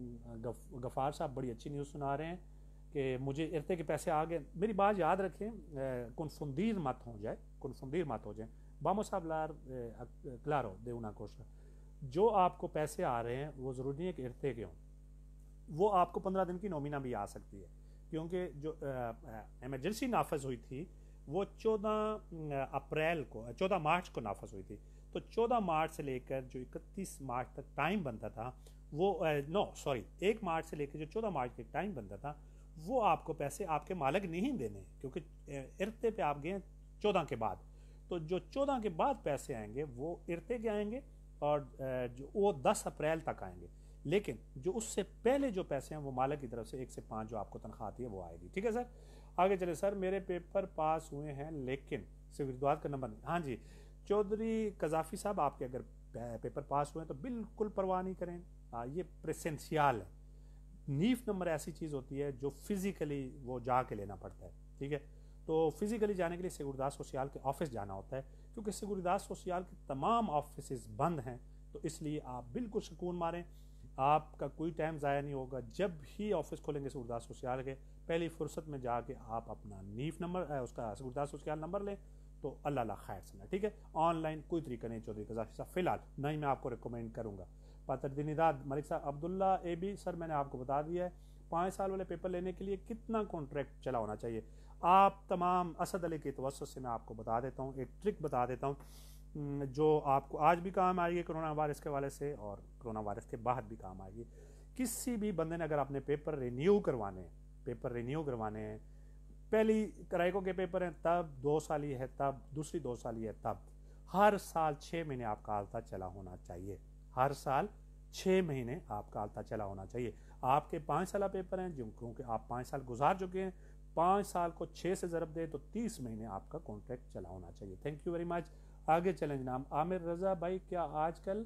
غفار صاحب بڑی اچھی نیوز سنا رہے ہیں کہ مجھے ارتے کے پیسے آگے، میری بات یاد رکھیں، کنفندیر مت ہو جائے، کنفندیر مت ہو جائیں، بامو صاحب لار کلارو دے انا کوشش، جو آپ کو پیسے آ رہے ہیں وہ ضروری نہیں ہے کہ ارتے کے ہوں، وہ آپ کو پندرہ دن کی نومینہ بھی آ سکتی ہے، کیونکہ جو ایمرجنسی نافذ ہوئی تھی وہ چودہ اپریل کو، چودہ مارچ کو نافذ ہوئی تھی، تو چودہ مارچ سے لے کر جو اکتیس مارچ تک ٹائم بنتا تھا وہ نو سوری ایک مارچ سے لے کے جو چودہ مارچ تک ٹائم بنتا تھا وہ آپ کو پیسے آپ کے مالک نہیں دینے، کیونکہ ارتے پہ آپ گئے چودہ کے بعد، تو جو چودہ کے بعد پیسے آئیں گے وہ ارتے کے آئیں گے اور جو وہ دس اپریل تک آئیں گے، لیکن جو اس سے پہلے جو پیسے ہیں وہ مالک کی طرف سے ایک سے پانچ جو آپ کو تنخواہ آتی ہے وہ آئے گی، ٹھیک ہے سر۔ آگے چلے سر، میرے پیپر پاس ہوئے ہیں لیکن سویدوار کا نمبر نہیں، ہاں جی چودھری قذافی صاحب، آپ کے اگر پیپر پاس ہوئے ہیں تو بالکل پرواہ نہیں کریں، یہ پریسنسیال ہے، نیف نمبر ایسی چیز ہوتی ہے جو فزیکلی وہ جا کے لینا پڑتا ہے، ٹھیک ہے، تو فزیکلی جانے کے لیے سیکورٹاس سوسیال کے آفس جانا ہوتا ہے، کیونکہ سیکورٹاس سوسیال کے تمام آفسز بند ہیں، تو اس لیے آپ بالکل سکون ماریں، آپ کا کوئی ٹائم ضائع نہیں ہوگا، جب ہی آفس کھولیں گے سیکورٹاس سوسیال کے پہلی فرصت میں جا کے آپ اپنا نیف نمبر اس کا سیکورٹاس سوسیال نمبر لیں، تو اللہ اللہ خیر سنا، ٹھیک ہے۔ آن لائن کوئی طریقہ نہیں چودھری قذافی صاحب، فی الحال نہ ہی میں آپ کو ریکمینڈ کروں گا۔ پاترنیداد ملک صاحب، عبداللہ اے بی سر، میں نے آپ کو بتا دیا ہے پانچ سال والے پیپر لینے کے لیے کتنا کانٹریکٹ چلا ہونا چاہیے، آپ تمام اسد علی کے توسط سے میں آپ کو بتا دیتا ہوں، ایک ٹرک بتا دیتا ہوں جو آپ کو آج بھی کام آئے گی کرونا وائرس کے حوالے سے اور کرونا وائرس کے بعد بھی کام آئے گی۔ کسی بھی بندے نے اگر اپنے پیپر رینیو کروانے ہیں پیپر رینیو کروانے ہیں پہلی کرائیکو کے پیپر ہیں تب، دو سالی ہے تب، دوسری دو سالی ہے تب، ہر سال چھ مہینے آپ کا آلتا چلا ہونا چاہیے، ہر سال چھ مہینے آپ کا آتا چلا ہونا چاہیے. آپ کے پانچ سالہ پیپر ہیں جو کیونکہ آپ پانچ سال گزار چکے ہیں, پانچ سال کو چھ سے ضرب دے تو تیس مہینے آپ کا کانٹریکٹ چلا ہونا چاہیے. Thank you very much. آگے چلیں جناب. عامر رضا بھائی, کیا آج کل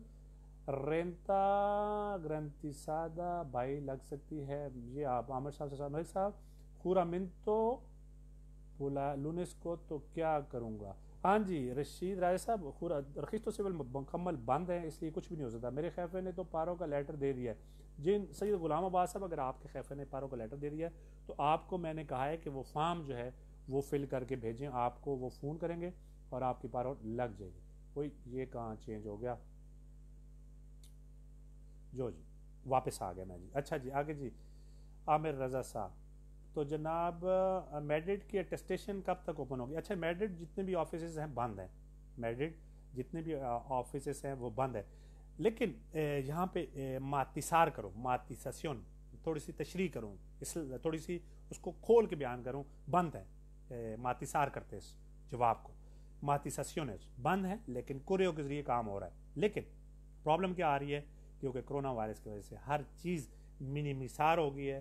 رینتا گرنتی سادہ بھائی لگ سکتی ہے؟ یہ آپ عامر صاحب سے ملک صاحب پورا منتو بولا لونس کو تو کیا کروں گا. ہاں جی رشید راجہ صاحب, پورا رخیص سول مکمل بند ہے, اس لیے کچھ بھی نہیں ہو سکتا. میرے خیفے نے تو پاروں کا لیٹر دے دیا ہے. جن سید غلام عباس صاحب, اگر آپ کے خیفے نے پاروں کا لیٹر دے دیا ہے تو آپ کو میں نے کہا ہے کہ وہ فارم جو ہے وہ فل کر کے بھیجیں, آپ کو وہ فون کریں گے اور آپ کی پارو لگ جائے گی. کوئی یہ کہاں چینج ہو گیا, جو جی واپس آ گیا میں جی. اچھا جی آگے جی. عامر رضا صاحب, تو جناب میڈرڈ کی اٹیسٹیشن کب تک اوپن ہوگی؟ اچھا میڈرڈ جتنے بھی آفیسز ہیں بند ہیں, میڈرڈ جتنے بھی آفیسز ہیں وہ بند ہیں, لیکن یہاں پہ ماتیسار کرو, ماتیساسیون, تھوڑی سی تشریح کروں, اس تھوڑی سی اس کو کھول کے بیان کروں. بند ہے, ماتیسار کرتے اس جواب کو, ماتیساسیون بند ہے لیکن کوریو کے ذریعے کام ہو رہا ہے. لیکن پرابلم کیا آ رہی ہے, کیونکہ کرونا وائرس کی وجہ سے ہر چیز منیمیسار ہو گئی ہے,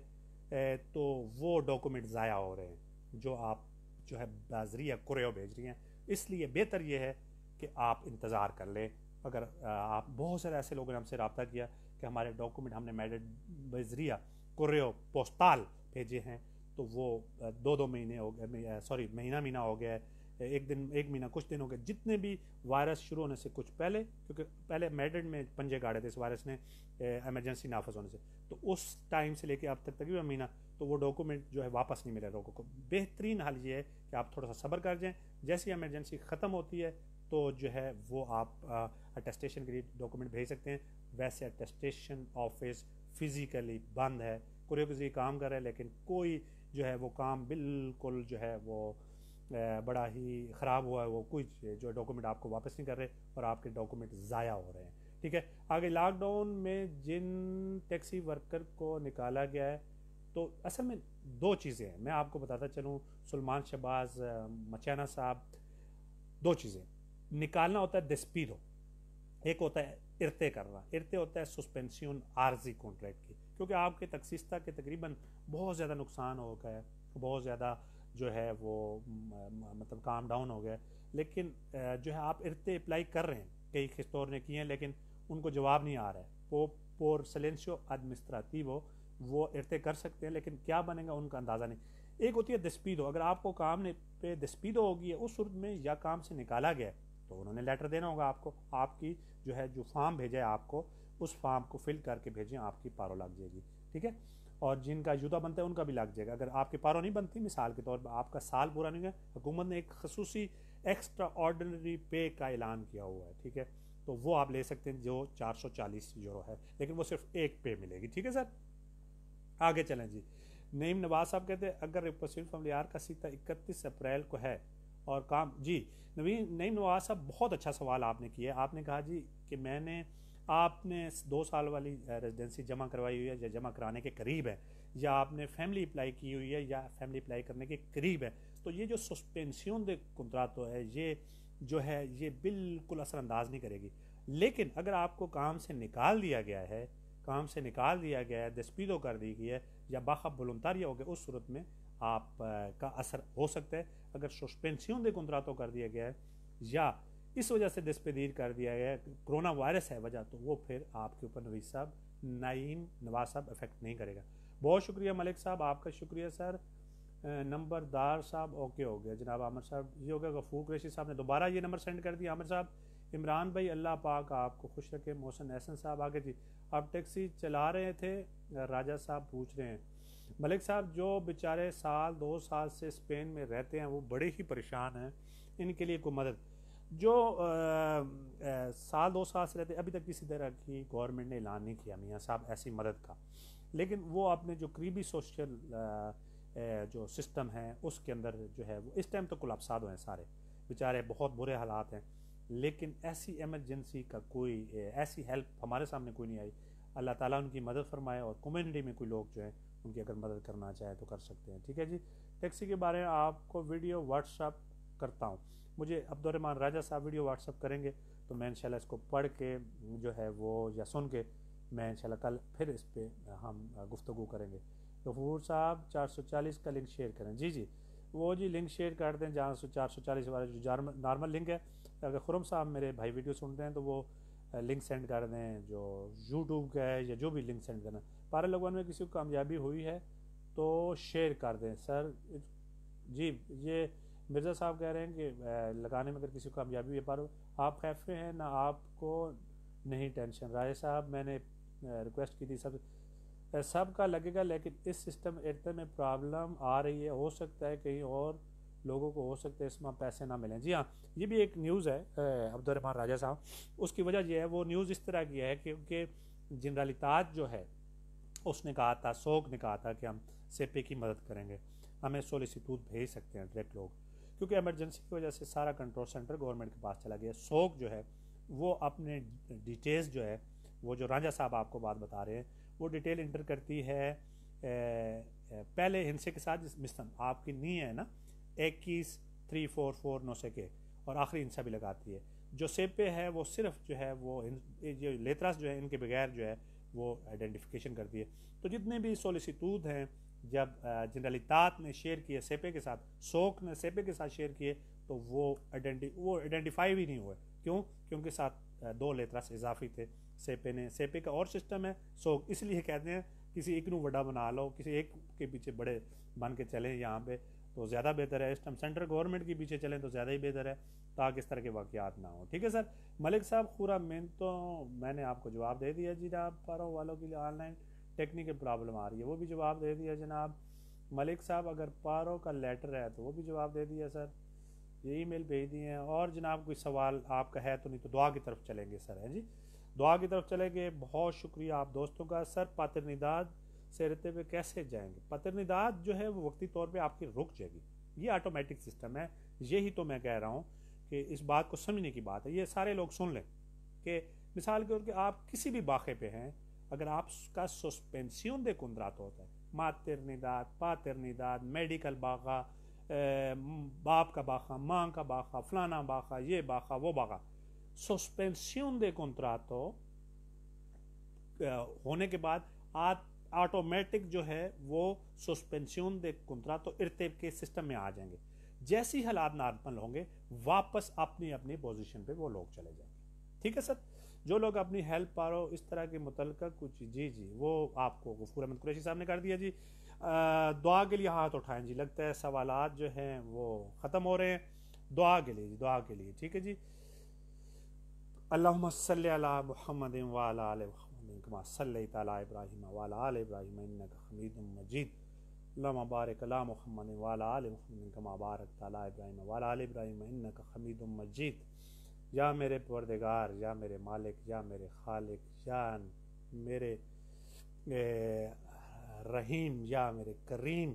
تو وہ ڈاکومنٹ ضائع ہو رہے ہیں جو آپ جو ہے بازریہ کوریو بھیج رہی ہیں. اس لیے بہتر یہ ہے کہ آپ انتظار کر لیں. اگر آپ, بہت سارے ایسے لوگوں نے ہم سے رابطہ کیا کہ ہمارے ڈاکومنٹ ہم نے میڈرڈ بازریہ کوریو پوسٹال بھیجے ہیں تو وہ دو دو مہینے ہو گئے, سوری مہینہ مہینہ ہو گیا ہے, ایک دن ایک مہینہ کچھ دن ہو گئے, جتنے بھی وائرس شروع ہونے سے کچھ پہلے, کیونکہ پہلے میڈرڈ میں پنجے گاڑے تھے اس وائرس نے ایمرجنسی نافذ ہونے سے, تو اس ٹائم سے لے کے اب تک تقریباً مہینہ, تو وہ ڈاکومنٹ جو ہے واپس نہیں ملے لوگوں کو. بہترین حل یہ ہے کہ آپ تھوڑا سا صبر کر جائیں, جیسی ایمرجنسی ختم ہوتی ہے تو جو ہے وہ آپ اٹیسٹیشن کے لیے ڈاکومنٹ بھیج سکتے ہیں. ویسے اٹیسٹیشن آفس فزیکلی بند ہے, کوریو کے ذریعے کام کر رہے ہیں, لیکن کوئی جو ہے وہ کام بالکل جو ہے وہ بڑا ہی خراب ہوا ہے, وہ کچھ جو ڈاکومنٹ آپ کو واپس نہیں کر رہے اور آپ کے ڈاکومنٹ ضائع ہو رہے ہیں. ٹھیک ہے. آگے لاک ڈاؤن میں جن ٹیکسی ورکر کو نکالا گیا ہے, تو اصل میں دو چیزیں ہیں, میں آپ کو بتاتا چلوں. سلمان شہباز مچانہ صاحب, دو چیزیں, نکالنا ہوتا ہے ڈسپیڈو, ایک ہوتا ہے ارتے کرنا. ارتے ہوتا ہے سسپینشن عارضی کانٹریکٹ کی, کیونکہ آپ کے تخصیصہ کے تقریباً بہت زیادہ نقصان ہو گیا ہے, بہت زیادہ جو ہے وہ مطلب کام ڈاؤن ہو گیا, لیکن جو ہے آپ ارتے اپلائی کر رہے ہیں, کئی خستور نے کیے ہیں لیکن ان کو جواب نہیں آ رہا ہے. وہ پور سیلنشو ایڈمنسٹریٹیو, وہ ارتے کر سکتے ہیں لیکن کیا بنے گا ان کا اندازہ نہیں. ایک ہوتی ہے ڈسپیڈو, اگر آپ کو کام پہ ڈسپیڈو ہوگی ہے, اس صورت میں یا کام سے نکالا گیا ہے تو انہوں نے لیٹر دینا ہوگا آپ کو, آپ کی جو ہے جو فارم بھیجا ہے آپ کو, اس فارم کو فل کر کے بھیجیں, آپ کی پارو لگ جائے گی. ٹھیک ہے. اور جن کا جوتا بنتا ہے ان کا بھی لگ جائے گا. اگر آپ کی پارو نہیں بنتی, مثال کے طور پر آپ کا سال پورا نہیں ہوا, حکومت نے ایک خصوصی ایکسٹرا آرڈنری پے کا اعلان کیا ہوا ہے, ٹھیک ہے, تو وہ آپ لے سکتے ہیں جو چار سو چالیس یورو ہے, لیکن وہ صرف ایک پے ملے گی. ٹھیک ہے سر. آگے چلیں جی. نعیم نواز صاحب کہتے ہیں اگر ریپوسیٹ فیملیار کا سیتا اکتیس اپریل کو ہے اور کام, جی نعیم نواز صاحب بہت اچھا سوال آپ نے کیا ہے. آپ نے کہا جی کہ میں نے, آپ نے دو سال والی ریزیڈنسی جمع کروائی ہوئی ہے یا جمع کرانے کے قریب ہے, یا آپ نے فیملی اپلائی کی ہوئی ہے یا فیملی اپلائی کرنے کے قریب ہے, تو یہ جو سسپینشن دے کنٹراتو ہے یہ جو ہے یہ بالکل اثر انداز نہیں کرے گی. لیکن اگر آپ کو کام سے نکال دیا گیا ہے, کام سے نکال دیا گیا ہے, ڈسپیڈو کر دی گئی ہے یا باخب voluntario ہو گیا, اس صورت میں آپ کا اثر ہو سکتا ہے. اگر سسپینشن دے کنٹراتو کر دیا گیا ہے یا اس وجہ سے ڈسپیڈیر کر دیا گیا ہے, کرونا وائرس ہے وجہ, تو وہ پھر آپ کے اوپر نویز صاحب نعیم نواز صاحب افیکٹ نہیں کرے گا. بہت شکریہ ملک صاحب, آپ کا شکریہ سر. نمبردار صاحب اوکے ہو گیا جناب. عامر صاحب یہ ہو گیا. غفور قریشی صاحب نے دوبارہ یہ نمبر سینڈ کر دیا. عامر صاحب, عمران بھائی اللہ پاک آپ کو خوش رکھے. محسن احسن صاحب آگے جی. آپ ٹیکسی چلا رہے تھے, راجہ صاحب پوچھ رہے ہیں. ملک صاحب جو بیچارے سال دو سال سے اسپین میں رہتے ہیں وہ بڑے ہی پریشان ہیں, ان کے لیے کوئی مدد, جو سال دو سال سے رہتے ابھی تک کسی طرح کی گورنمنٹ نے اعلان نہیں کیا میاں صاحب ایسی مدد کا, لیکن وہ اپنے جو قریبی سوشل جو سسٹم ہے اس کے اندر جو ہے وہ اس ٹائم تو کلابساد ہوئے ہیں سارے, بیچارے بہت برے حالات ہیں, لیکن ایسی ایمرجنسی کا کوئی, ایسی ہیلپ ہمارے سامنے کوئی نہیں آئی. اللہ تعالیٰ ان کی مدد فرمائے, اور کمیونٹی میں کوئی لوگ جو ہیں ان کی اگر مدد کرنا چاہے تو کر سکتے ہیں. ٹھیک ہے جی. ٹیکسی کے بارے میں آپ کو ویڈیو واٹس ایپ کرتا ہوں, مجھے عبد الرحمان راجہ صاحب ویڈیو واٹس ایپ کریں گے تو میں انشاءاللہ اس کو پڑھ کے جو ہے وہ یا سن کے میں انشاءاللہ کل پھر اس پہ ہم گفتگو کریں گے۔ غفور صاحب چار سو چالیس کا لنک شیئر کریں، جی جی وہ جی لنک شیئر کر دیں جہاں سے چار سو چالیس والا جو نارمل لنک ہے۔ اگر خرم صاحب میرے بھائی ویڈیو سنتے ہیں تو وہ لنک سینڈ کر دیں جو یوٹیوب کا ہے یا جو بھی لنک سینڈ کرنا۔ پارہ لگوان میں کسی کو کامیابی ہوئی ہے تو شیئر کر دیں سر۔ جی یہ مرزا صاحب کہہ رہے ہیں کہ لگانے میں اگر کسی کو کامیابی ہوئی ہے، پر آپ خیفے ہیں نہ آپ کو نہیں ٹینشن۔ رائے صاحب میں نے ریکویسٹ کی تھی سب سب کا لگے گا، لیکن اس سسٹم ایئرٹیل میں پرابلم آ رہی ہے، ہو سکتا ہے کہیں اور لوگوں کو ہو سکتا ہے اس میں پیسے نہ ملیں۔ جی ہاں یہ بھی ایک نیوز ہے عبد الرحمان راجہ صاحب، اس کی وجہ یہ ہے وہ نیوز اس طرح کی ہے کیونکہ جنرل تاج جو ہے اس نے کہا تھا، سوک نے کہا تھا کہ ہم سیپے کی مدد کریں گے، ہمیں سولیسیٹود بھیج سکتے ہیں ڈائریکٹ لوگ، کیونکہ ایمرجنسی کی وجہ سے سارا کنٹرول سینٹر گورنمنٹ کے پاس چلا گیا۔ سوک جو ہے وہ اپنے ڈیٹیلز جو ہے وہ جو رانجھا صاحب آپ کو بات بتا رہے ہیں وہ ڈیٹیل انٹر کرتی ہے پہلے ہنسے کے ساتھ مثلاً آپ کی نی ہے نا اکیس تھری فور فور نو سے کے اور آخری ہنسا بھی لگاتی ہے۔ جو سیپے ہے وہ صرف جو ہے وہ جو لیتراس جو ہے ان کے بغیر جو ہے وہ آئیڈینٹیفیکیشن کرتی ہے۔ تو جتنے بھی سولیسیٹود ہیں جب جنرل اطاعت نے شیئر کیے سیپے کے ساتھ، سوک نے سیپے کے ساتھ شیئر کیے تو وہ آئیڈینٹی وہ آئیڈینٹیفائی بھی نہیں ہوئے۔ کیوں؟ کیونکہ ساتھ دو لیتراس اضافی تھے سیپے نے۔ سیپے کا اور سسٹم ہے، سوک اس لیے کہتے ہیں کسی ایک نو بڑا بنا لو، کسی ایک کے پیچھے بڑے بن کے چلیں یہاں پہ تو زیادہ بہتر ہے۔ اس ٹائم سینٹرل گورنمنٹ کے پیچھے چلیں تو زیادہ ہی بہتر ہے تاکہ اس طرح کے واقعات نہ ہوں۔ ٹھیک ہے سر۔ ملک صاحب خورا میں تو میں نے آپ کو جواب دے دیا جناب، پارو والوں کے لیے آن لائن ٹیکنیکل پرابلم آ رہی ہے وہ بھی جواب دے دیا جناب۔ ملک صاحب اگر پارو کا لیٹر ہے تو وہ بھی جواب دے دیا سر، یہ ای میل بھیج دیے ہیں۔ اور جناب کوئی سوال آپ کا ہے تو نہیں تو دعا کی طرف چلیں گے سر، ہے جی دعا کی طرف چلیں گے۔ بہت شکریہ آپ دوستوں کا۔ سر پاترنیداد سے رہتے ہوئے کیسے جائیں گے؟ پاترنیداد جو ہے وہ وقتی طور پہ آپ کی رک جائے گی، یہ آٹومیٹک سسٹم ہے۔ یہی تو میں کہہ رہا ہوں کہ اس بات کو سمجھنے کی بات ہے، یہ سارے لوگ سن لیں کہ مثال کے طور پہ آپ کسی بھی باخے پہ ہیں، اگر آپ کا سسپینسیون دے کنترات ہوتا ہے، ماترنیداد، پاترنیداد، میڈیکل باخا، باپ کا باخا، ماں کا باخا، فلانا باخا، یہ باخا وہ باخا، سسپینسیون دے کنتراتو ہونے کے بعد آٹومیٹک جو ہے وہ سسپینسیون دے کنتراتو ارتب کے سسٹم میں آ جائیں گے۔ جیسی حالات نارمل ہوں گے واپس اپنی اپنی پوزیشن پہ وہ لوگ چلے جائیں گے۔ ٹھیک ہے سر۔ جو لوگ اپنی ہیلپ پا رہو اس طرح کے متعلقہ کچھ جی جی وہ آپ کو غفور احمد قریشی صاحب نے کر دیا جی۔ دعا کے لیے ہاتھ اٹھائیں جی، لگتا ہے سوالات جو ہیں وہ ختم ہو رہے ہیں۔ دعا کے لیے جی، دعا کے لیے ٹھیک ہے جی۔ اللہم صلی علی محمد وعلی آل محمد کما صلیت علی ابراہیم وعلی آل ابراہیم انک حمید مجید۔ اللہم بارک علی محمد وعلی آل محمد کما بارکت علی ابراہیم وعلی آل ابراہیم انک حمید مجید۔ یا میرے پروردگار، یا میرے مالک، یا میرے خالق، یا میرے رحیم، یا میرے کریم،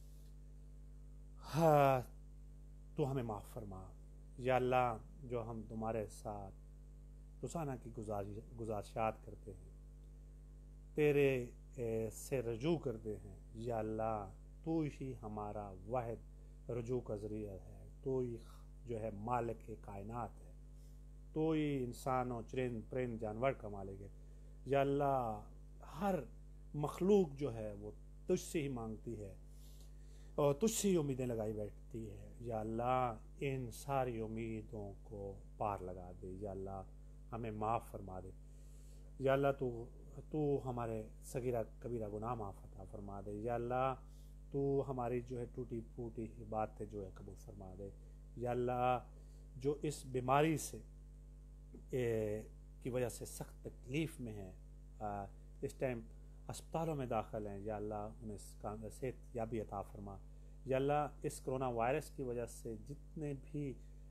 ہاں تو ہمیں معاف فرما۔ یا اللہ جو ہم تمہارے ساتھ روزانہ کی گزارشات کرتے ہیں، تیرے سے رجوع کرتے ہیں، یا اللہ تو ہی ہمارا واحد رجوع کا ذریعہ ہے، تو ہی جو ہے مالک کائنات ہے، تو ہی انسان و چرند پرند جانور کا مالک ہے۔ یا اللہ ہر مخلوق جو ہے وہ تجھ سے ہی مانگتی ہے اور تجھ سے ہی امیدیں لگائی بیٹھتی ہے۔ یا اللہ ان ساری امیدوں کو پار لگا دے، یا اللہ ہمیں معاف فرما دے۔ یا اللہ تو تو ہمارے صغیرہ کبیرہ گناہ معاف عطا فرما دے۔ یا اللہ تو ہماری جو ہے ٹوٹی پھوٹی باتیں جو ہے قبول فرما دے۔ یا اللہ جو اس بیماری سے کی وجہ سے سخت تکلیف میں ہیں، اس ٹائم اسپتالوں میں داخل ہیں، یا اللہ انہیں صحت یابی عطا فرما۔ یا اللہ اس کرونا وائرس کی وجہ سے جتنے بھی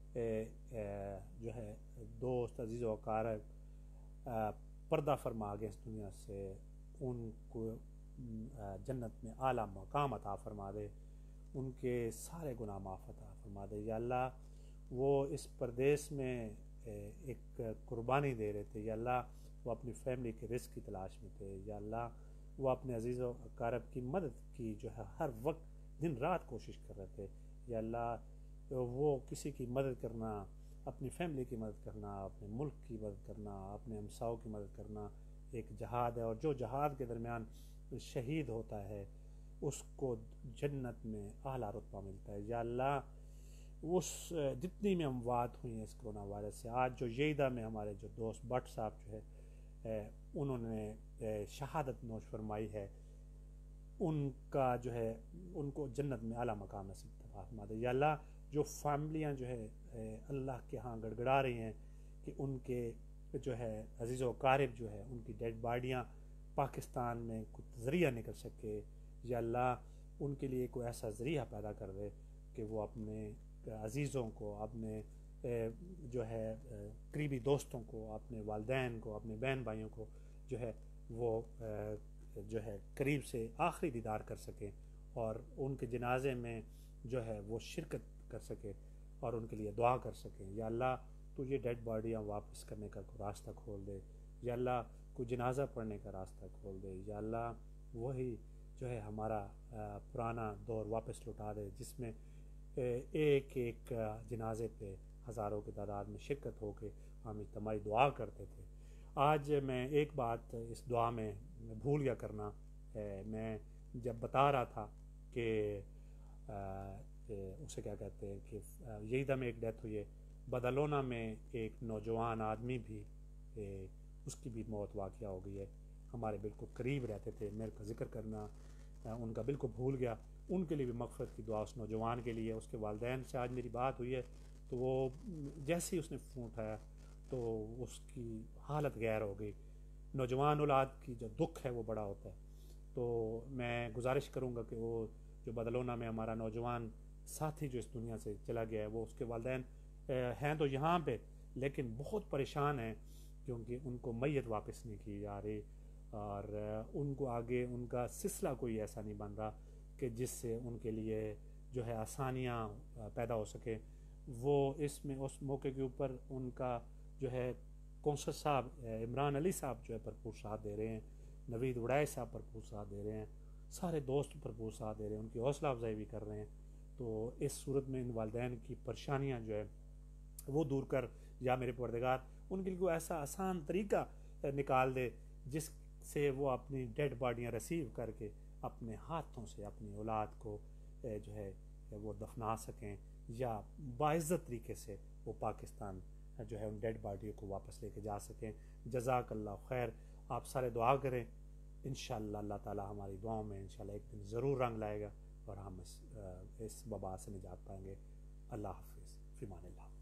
جو ہے دوست عزیز و اقارب پردہ فرما گئے اس دنیا سے، ان کو جنت میں اعلیٰ مقام عطا فرما دے، ان کے سارے گناہ معاف عطا فرما دے۔ یا اللہ وہ اس پردیس میں ایک قربانی دے رہے تھے، یا اللہ وہ اپنی فیملی کے رزق کی تلاش میں تھے، یا اللہ وہ اپنے عزیز و اقارب کی مدد کی جو ہے ہر وقت دن رات کوشش کر رہے تھے۔ یا اللہ وہ کسی کی مدد کرنا، اپنی فیملی کی مدد کرنا، اپنے ملک کی مدد کرنا، اپنے ہمساؤں کی مدد کرنا، ایک جہاد ہے، اور جو جہاد کے درمیان شہید ہوتا ہے اس کو جنت میں اعلیٰ رتبہ ملتا ہے۔ یا اللہ اس جتنی بھی اموات ہوئی ہیں اس کرونا وائرس سے، آج جو ییدہ میں ہمارے جو دوست بٹ صاحب جو ہے انہوں نے شہادت نوش فرمائی ہے، ان کا جو ہے ان کو جنت میں اعلیٰ مقام نصیب فرما دے۔ یا اللہ جو فیملیاں جو ہے اللہ کے ہاں گڑ گڑا رہی ہیں کہ ان کے جو ہے عزیز و اقارب جو ہے ان کی ڈیڈ باڈیاں پاکستان میں کچھ ذریعہ نکل سکے، یا اللہ ان کے لیے کوئی ایسا ذریعہ پیدا کر دے کہ وہ اپنے عزیزوں کو، اپنے جو ہے قریبی دوستوں کو، اپنے والدین کو، اپنے بہن بھائیوں کو جو ہے وہ جو ہے قریب سے آخری دیدار کر سکیں، اور ان کے جنازے میں جو ہے وہ شرکت کر سکے اور ان کے لیے دعا کر سکیں۔ یا اللہ تو یہ ڈیڈ باڈیاں واپس کرنے کا کوئی راستہ کھول دے، یا اللہ کوئی جنازہ پڑھنے کا راستہ کھول دے، یا اللہ وہی جو ہے ہمارا پرانا دور واپس لوٹا دے جس میں ایک ایک جنازے پہ ہزاروں کی تعداد میں شرکت ہو کے ہم اجتماعی دعا کرتے تھے۔ آج میں ایک بات اس دعا میں بھول گیا کرنا ہے، میں جب بتا رہا تھا کہ اسے کیا کہتے ہیں کہ یہیدہ میں ایک ڈیتھ ہوئی ہے، بدلونا میں ایک نوجوان آدمی بھی اس کی بھی موت واقعہ ہو گئی ہے، ہمارے بالکل قریب رہتے تھے، میرے کا ذکر کرنا ان کا بالکل بھول گیا، ان کے لیے بھی مغفرت کی دعا اس نوجوان کے لیے۔ اس کے والدین سے آج میری بات ہوئی ہے تو وہ جیسے ہی اس نے فون اٹھایا تو اس کی حالت غیر ہو گئی۔ نوجوان اولاد کی جو دکھ ہے وہ بڑا ہوتا ہے، تو میں گزارش کروں گا کہ وہ جو بدلونا میں ہمارا نوجوان ساتھی جو اس دنیا سے چلا گیا ہے، وہ اس کے والدین ہیں تو یہاں پہ لیکن بہت پریشان ہیں کیونکہ ان کو میت واپس نہیں کی جا رہی، اور ان کو آگے ان کا سلسلہ کوئی ایسا نہیں بن رہا کہ جس سے ان کے لیے جو ہے آسانیاں پیدا ہو سکے۔ وہ اس میں اس موقع کے اوپر ان کا جو ہے کونسل صاحب عمران علی صاحب جو ہے بھرپور ساتھ دے رہے ہیں، نوید وڑائے صاحب بھرپور ساتھ دے رہے ہیں، سارے دوست بھرپور ساتھ دے رہے ہیں، ان کی حوصلہ افزائی بھی کر رہے ہیں۔ تو اس صورت میں ان والدین کی پریشانیاں جو ہے وہ دور کر یا میرے پروردگار ان کے لیے کوئی ایسا آسان طریقہ نکال دے جس سے وہ اپنی ڈیڈ باڈیاں ریسیو کر کے اپنے ہاتھوں سے اپنی اولاد کو جو ہے وہ دفنا سکیں، یا باعزت طریقے سے وہ پاکستان جو ہے ان ڈیڈ باڈیوں کو واپس لے کے جا سکیں۔ جزاک اللہ خیر، آپ سارے دعا کریں، انشاءاللہ اللہ تعالی ہماری دعاؤں میں انشاءاللہ ایک دن ضرور رنگ لائے گا اور ہم اس اس وبا سے نجات پائیں گے۔ اللہ حافظ، فی امان اللہ۔